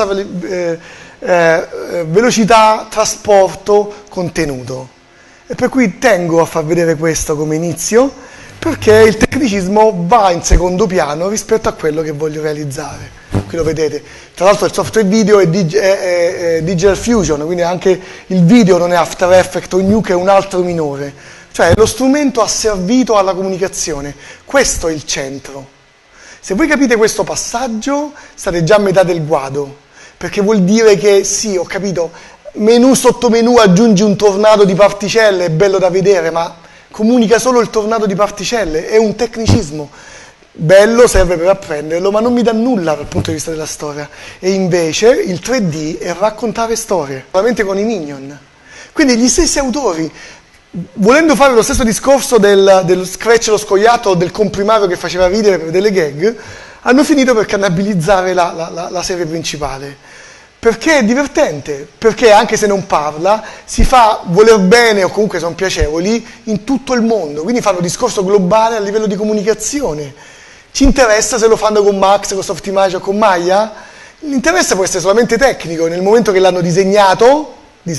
velocità, trasporto, contenuto. E per cui tengo a far vedere questo come inizio, perché il tecnicismo va in secondo piano rispetto a quello che voglio realizzare. Qui lo vedete. Tra l'altro il software video è Digital Fusion, quindi anche il video non è After Effects o Nuke, è un altro minore. Cioè è lo strumento asservito alla comunicazione. Questo è il centro. Se voi capite questo passaggio, state già a metà del guado, perché vuol dire che sì, ho capito, menu sotto menu aggiungi un tornado di particelle, è bello da vedere, ma comunica solo il tornado di particelle, è un tecnicismo. Bello, serve per apprenderlo, ma non mi dà nulla dal punto di vista della storia. E invece il 3D è raccontare storie, solamente con i minion. Quindi gli stessi autori, volendo fare lo stesso discorso dello Scratch lo scoiattolo, del comprimario che faceva ridere per delle gag, hanno finito per cannibalizzare la serie principale. Perché è divertente, perché anche se non parla, si fa voler bene o comunque sono piacevoli in tutto il mondo, quindi fanno discorso globale a livello di comunicazione. Ci interessa se lo fanno con Max, con Softimage o con Maya? L'interesse può essere solamente tecnico, nel momento che l'hanno disegnato,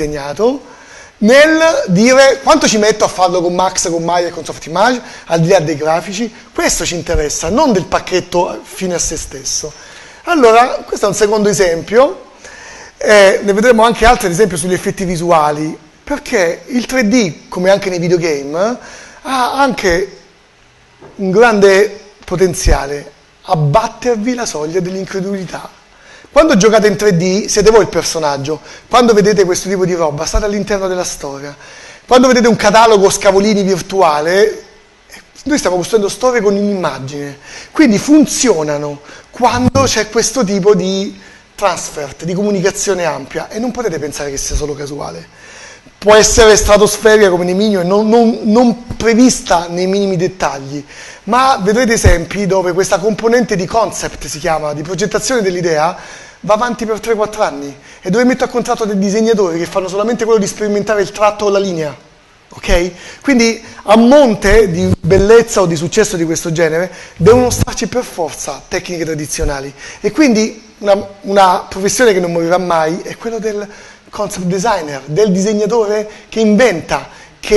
nel dire quanto ci metto a farlo con Max, con Maya e con Softimage, al di là dei grafici. Questo ci interessa, non del pacchetto fine a se stesso. Allora, questo è un secondo esempio. Ne vedremo anche altri, ad esempio, sugli effetti visuali, perché il 3D, come anche nei videogame, ha anche un grande potenziale: abbattervi la soglia dell'incredulità. Quando giocate in 3D siete voi il personaggio, quando vedete questo tipo di roba state all'interno della storia, quando vedete un catalogo scavolini virtuale, noi stiamo costruendo storie con un'immagine, quindi funzionano quando c'è questo tipo di transfert, di comunicazione ampia, e non potete pensare che sia solo casuale. Può essere stratosferica come nei Minion, non prevista nei minimi dettagli, ma vedrete esempi dove questa componente di concept, si chiama, di progettazione dell'idea, va avanti per 3-4 anni, e dove metto a contratto dei disegnatori che fanno solamente quello di sperimentare il tratto o la linea. Ok? Quindi a monte di bellezza o di successo di questo genere devono starci per forza tecniche tradizionali, e quindi una professione che non morirà mai è quella del concept designer, del disegnatore che inventa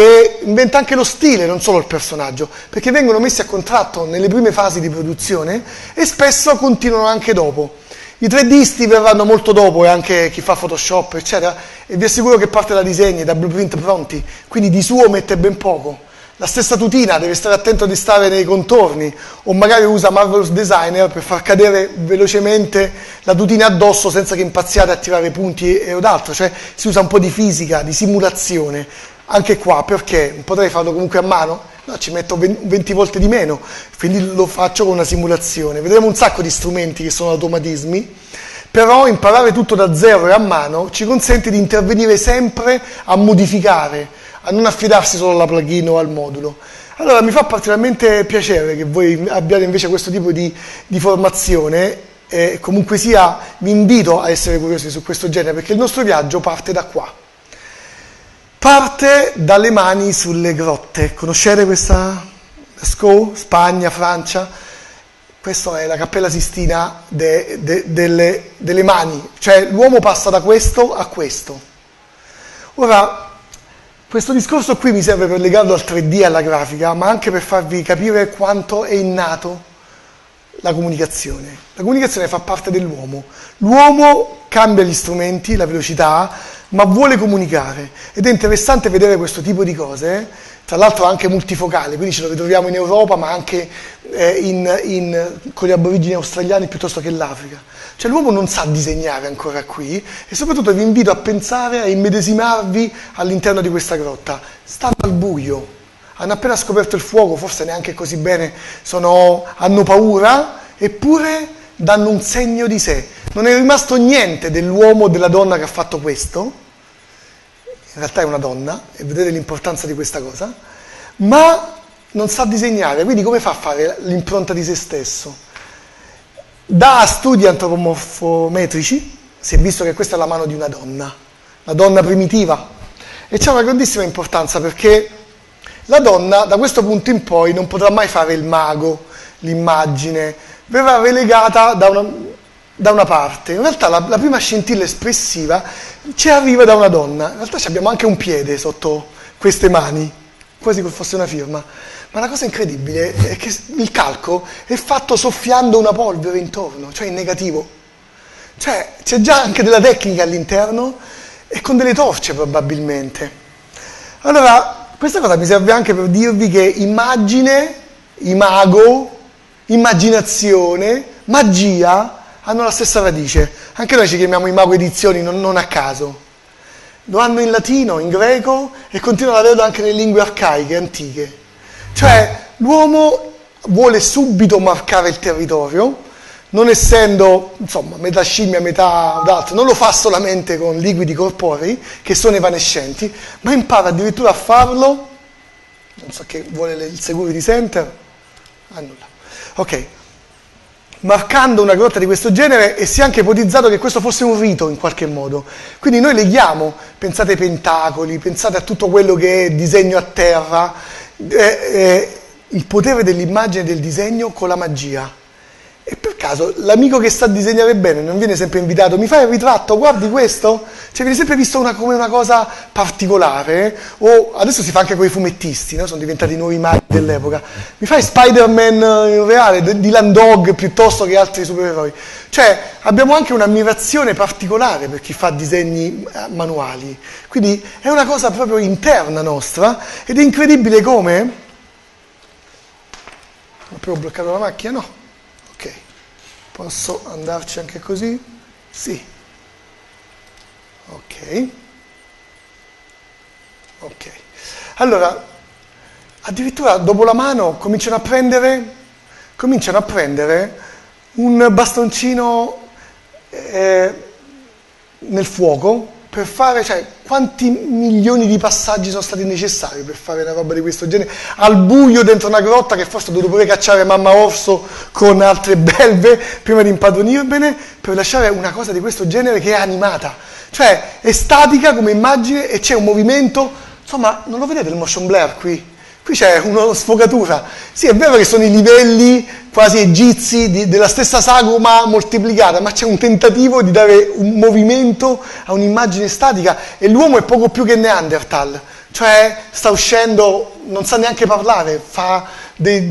anche lo stile, non solo il personaggio, perché vengono messi a contratto nelle prime fasi di produzione e spesso continuano anche dopo. I 3Disti verranno molto dopo, e anche chi fa Photoshop, eccetera, e vi assicuro che parte da disegni, da blueprint pronti, quindi di suo mette ben poco. La stessa tutina deve stare attento di stare nei contorni, o magari usa Marvelous Designer per far cadere velocemente la tutina addosso senza che impazziate a tirare punti e od altro, cioè si usa un po' di fisica, di simulazione. Anche qua, perché potrei farlo comunque a mano? No, ci metto 20 volte di meno, quindi lo faccio con una simulazione. Vedremo un sacco di strumenti che sono automatismi, però imparare tutto da zero e a mano ci consente di intervenire sempre a modificare, a non affidarsi solo alla plugin o al modulo. Allora mi fa particolarmente piacere che voi abbiate invece questo tipo di formazione, e comunque sia vi invito a essere curiosi su questo genere, perché il nostro viaggio parte da qua. Parte dalle mani sulle grotte. Conoscete questa? Lascaux, Spagna, Francia? Questa è la Cappella Sistina delle mani, cioè l'uomo passa da questo a questo. Ora, questo discorso qui mi serve per legarlo al 3D e alla grafica, ma anche per farvi capire quanto è innato la comunicazione. La comunicazione fa parte dell'uomo. L'uomo cambia gli strumenti, la velocità, ma vuole comunicare. Ed è interessante vedere questo tipo di cose, tra l'altro anche multifocale, quindi ce lo ritroviamo in Europa, ma anche con gli aborigeni australiani piuttosto che l'Africa. Cioè l'uomo non sa disegnare ancora qui, e soprattutto vi invito a pensare, a immedesimarvi all'interno di questa grotta. Stanno al buio, hanno appena scoperto il fuoco, forse neanche così bene, hanno paura, eppure danno un segno di sé. Non è rimasto niente dell'uomo o della donna che ha fatto questo, in realtà è una donna, e vedete l'importanza di questa cosa, ma non sa disegnare, quindi come fa a fare l'impronta di se stesso? Da studi antropomorfometrici si è visto che questa è la mano di una donna primitiva, e c'ha una grandissima importanza perché la donna da questo punto in poi non potrà mai fare il mago, l'immagine, verrà relegata da una parte. In realtà la prima scintilla espressiva ci arriva da una donna, in realtà abbiamo anche un piede sotto queste mani, quasi come fosse una firma. Ma la cosa incredibile è che il calco è fatto soffiando una polvere intorno, cioè in negativo. Cioè c'è già anche della tecnica all'interno e con delle torce probabilmente. Allora, questa cosa mi serve anche per dirvi che immagine, imago, immaginazione, magia hanno la stessa radice. Anche noi ci chiamiamo imago edizioni, non a caso. Lo hanno in latino, in greco e continuano ad averlo anche nelle lingue arcaiche, antiche. Cioè l'uomo vuole subito marcare il territorio, non essendo metà scimmia, metà d'altro, non lo fa solamente con liquidi corporei che sono evanescenti, ma impara addirittura a farlo, non so che vuole il security center, nulla. Ok, marcando una grotta di questo genere, e si è anche ipotizzato che questo fosse un rito in qualche modo. Quindi noi leghiamo, pensate ai pentacoli, pensate a tutto quello che è disegno a terra, il potere dell'immagine e del disegno con la magia. E per caso l'amico che sa disegnare bene non viene sempre invitato, mi fai il ritratto, guardi questo? Cioè viene sempre visto come una cosa particolare, o adesso si fa anche con i fumettisti, no? Sono diventati i nuovi maghi dell'epoca. Mi fai Spider-Man in reale, Dylan Dog piuttosto che altri supereroi. Cioè abbiamo anche un'ammirazione particolare per chi fa disegni manuali, quindi è una cosa proprio interna nostra, ed è incredibile come... Ho proprio bloccato la macchina? No. Ok, posso andarci anche così? Sì. Ok. Allora, addirittura dopo la mano cominciano a prendere un bastoncino nel fuoco per fare, cioè, quanti milioni di passaggi sono stati necessari per fare una roba di questo genere, al buio dentro una grotta che forse ho dovuto pure cacciare mamma orso con altre belve prima di impadronirmene, per lasciare una cosa di questo genere che è animata, cioè è statica come immagine e c'è un movimento, insomma, non lo vedete il motion blur qui? Qui c'è una sfogatura. Sì, è vero che sono i livelli quasi egizi della stessa sagoma moltiplicata, ma c'è un tentativo di dare un movimento a un'immagine statica, e l'uomo è poco più che Neanderthal, cioè sta uscendo, non sa neanche parlare, fa dei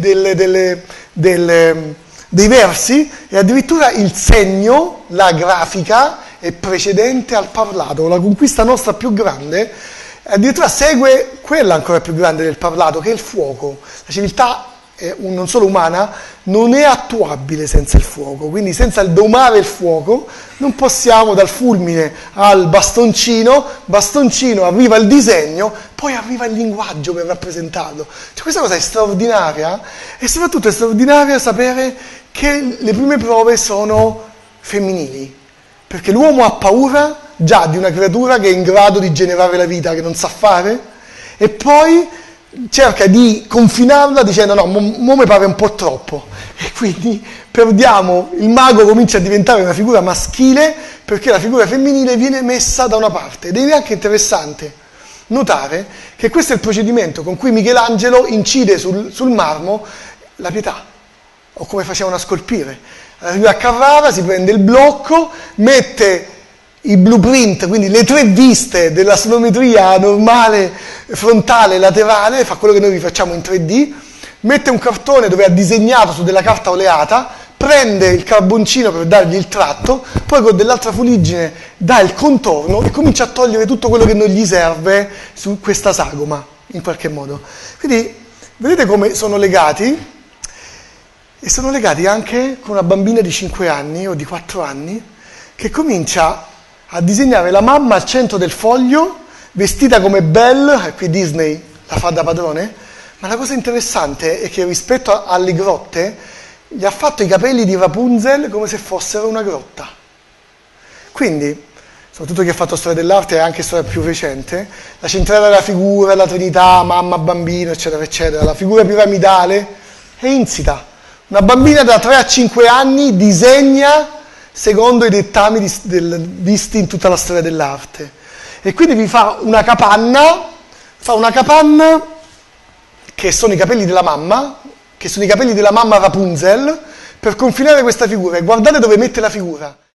versi, e addirittura il segno, la grafica, è precedente al parlato. La conquista nostra più grande addirittura segue quella ancora più grande del parlato, che è il fuoco. La civiltà, non solo umana, non è attuabile senza il fuoco, quindi senza il domare il fuoco non possiamo, dal fulmine al bastoncino arriva il disegno, poi arriva il linguaggio per rappresentarlo. Cioè questa cosa è straordinaria, e soprattutto è straordinaria sapere che le prime prove sono femminili, perché l'uomo ha paura già di una creatura che è in grado di generare la vita, che non sa fare, e poi cerca di confinarla dicendo no, mo mi pare un po' troppo, e quindi perdiamo, il mago comincia a diventare una figura maschile perché la figura femminile viene messa da una parte. Ed è anche interessante notare che questo è il procedimento con cui Michelangelo incide sul marmo la pietà, o come facevano a scolpire. Arriva a Carrara, si prende il blocco, mette i blueprint, quindi le 3 viste dell'astrometria normale, frontale, laterale, fa quello che noi rifacciamo in 3D, mette un cartone dove ha disegnato su della carta oleata, prende il carboncino per dargli il tratto, poi con dell'altra fuliggine dà il contorno e comincia a togliere tutto quello che non gli serve su questa sagoma, in qualche modo. Quindi vedete come sono legati, e sono legati anche con una bambina di 5 anni o di 4 anni che comincia a disegnare la mamma al centro del foglio, vestita come Belle, e qui Disney la fa da padrone, ma la cosa interessante è che rispetto alle grotte gli ha fatto i capelli di Rapunzel come se fossero una grotta. Quindi, soprattutto chi ha fatto storia dell'arte e anche storia più recente, la centrale della figura, la Trinità, mamma, bambino, eccetera, eccetera, la figura piramidale è insita. Una bambina da 3 a 5 anni disegna secondo i dettami visti in tutta la storia dell'arte. E quindi vi fa una capanna che sono i capelli della mamma, Rapunzel, per confinare questa figura. E guardate dove mette la figura.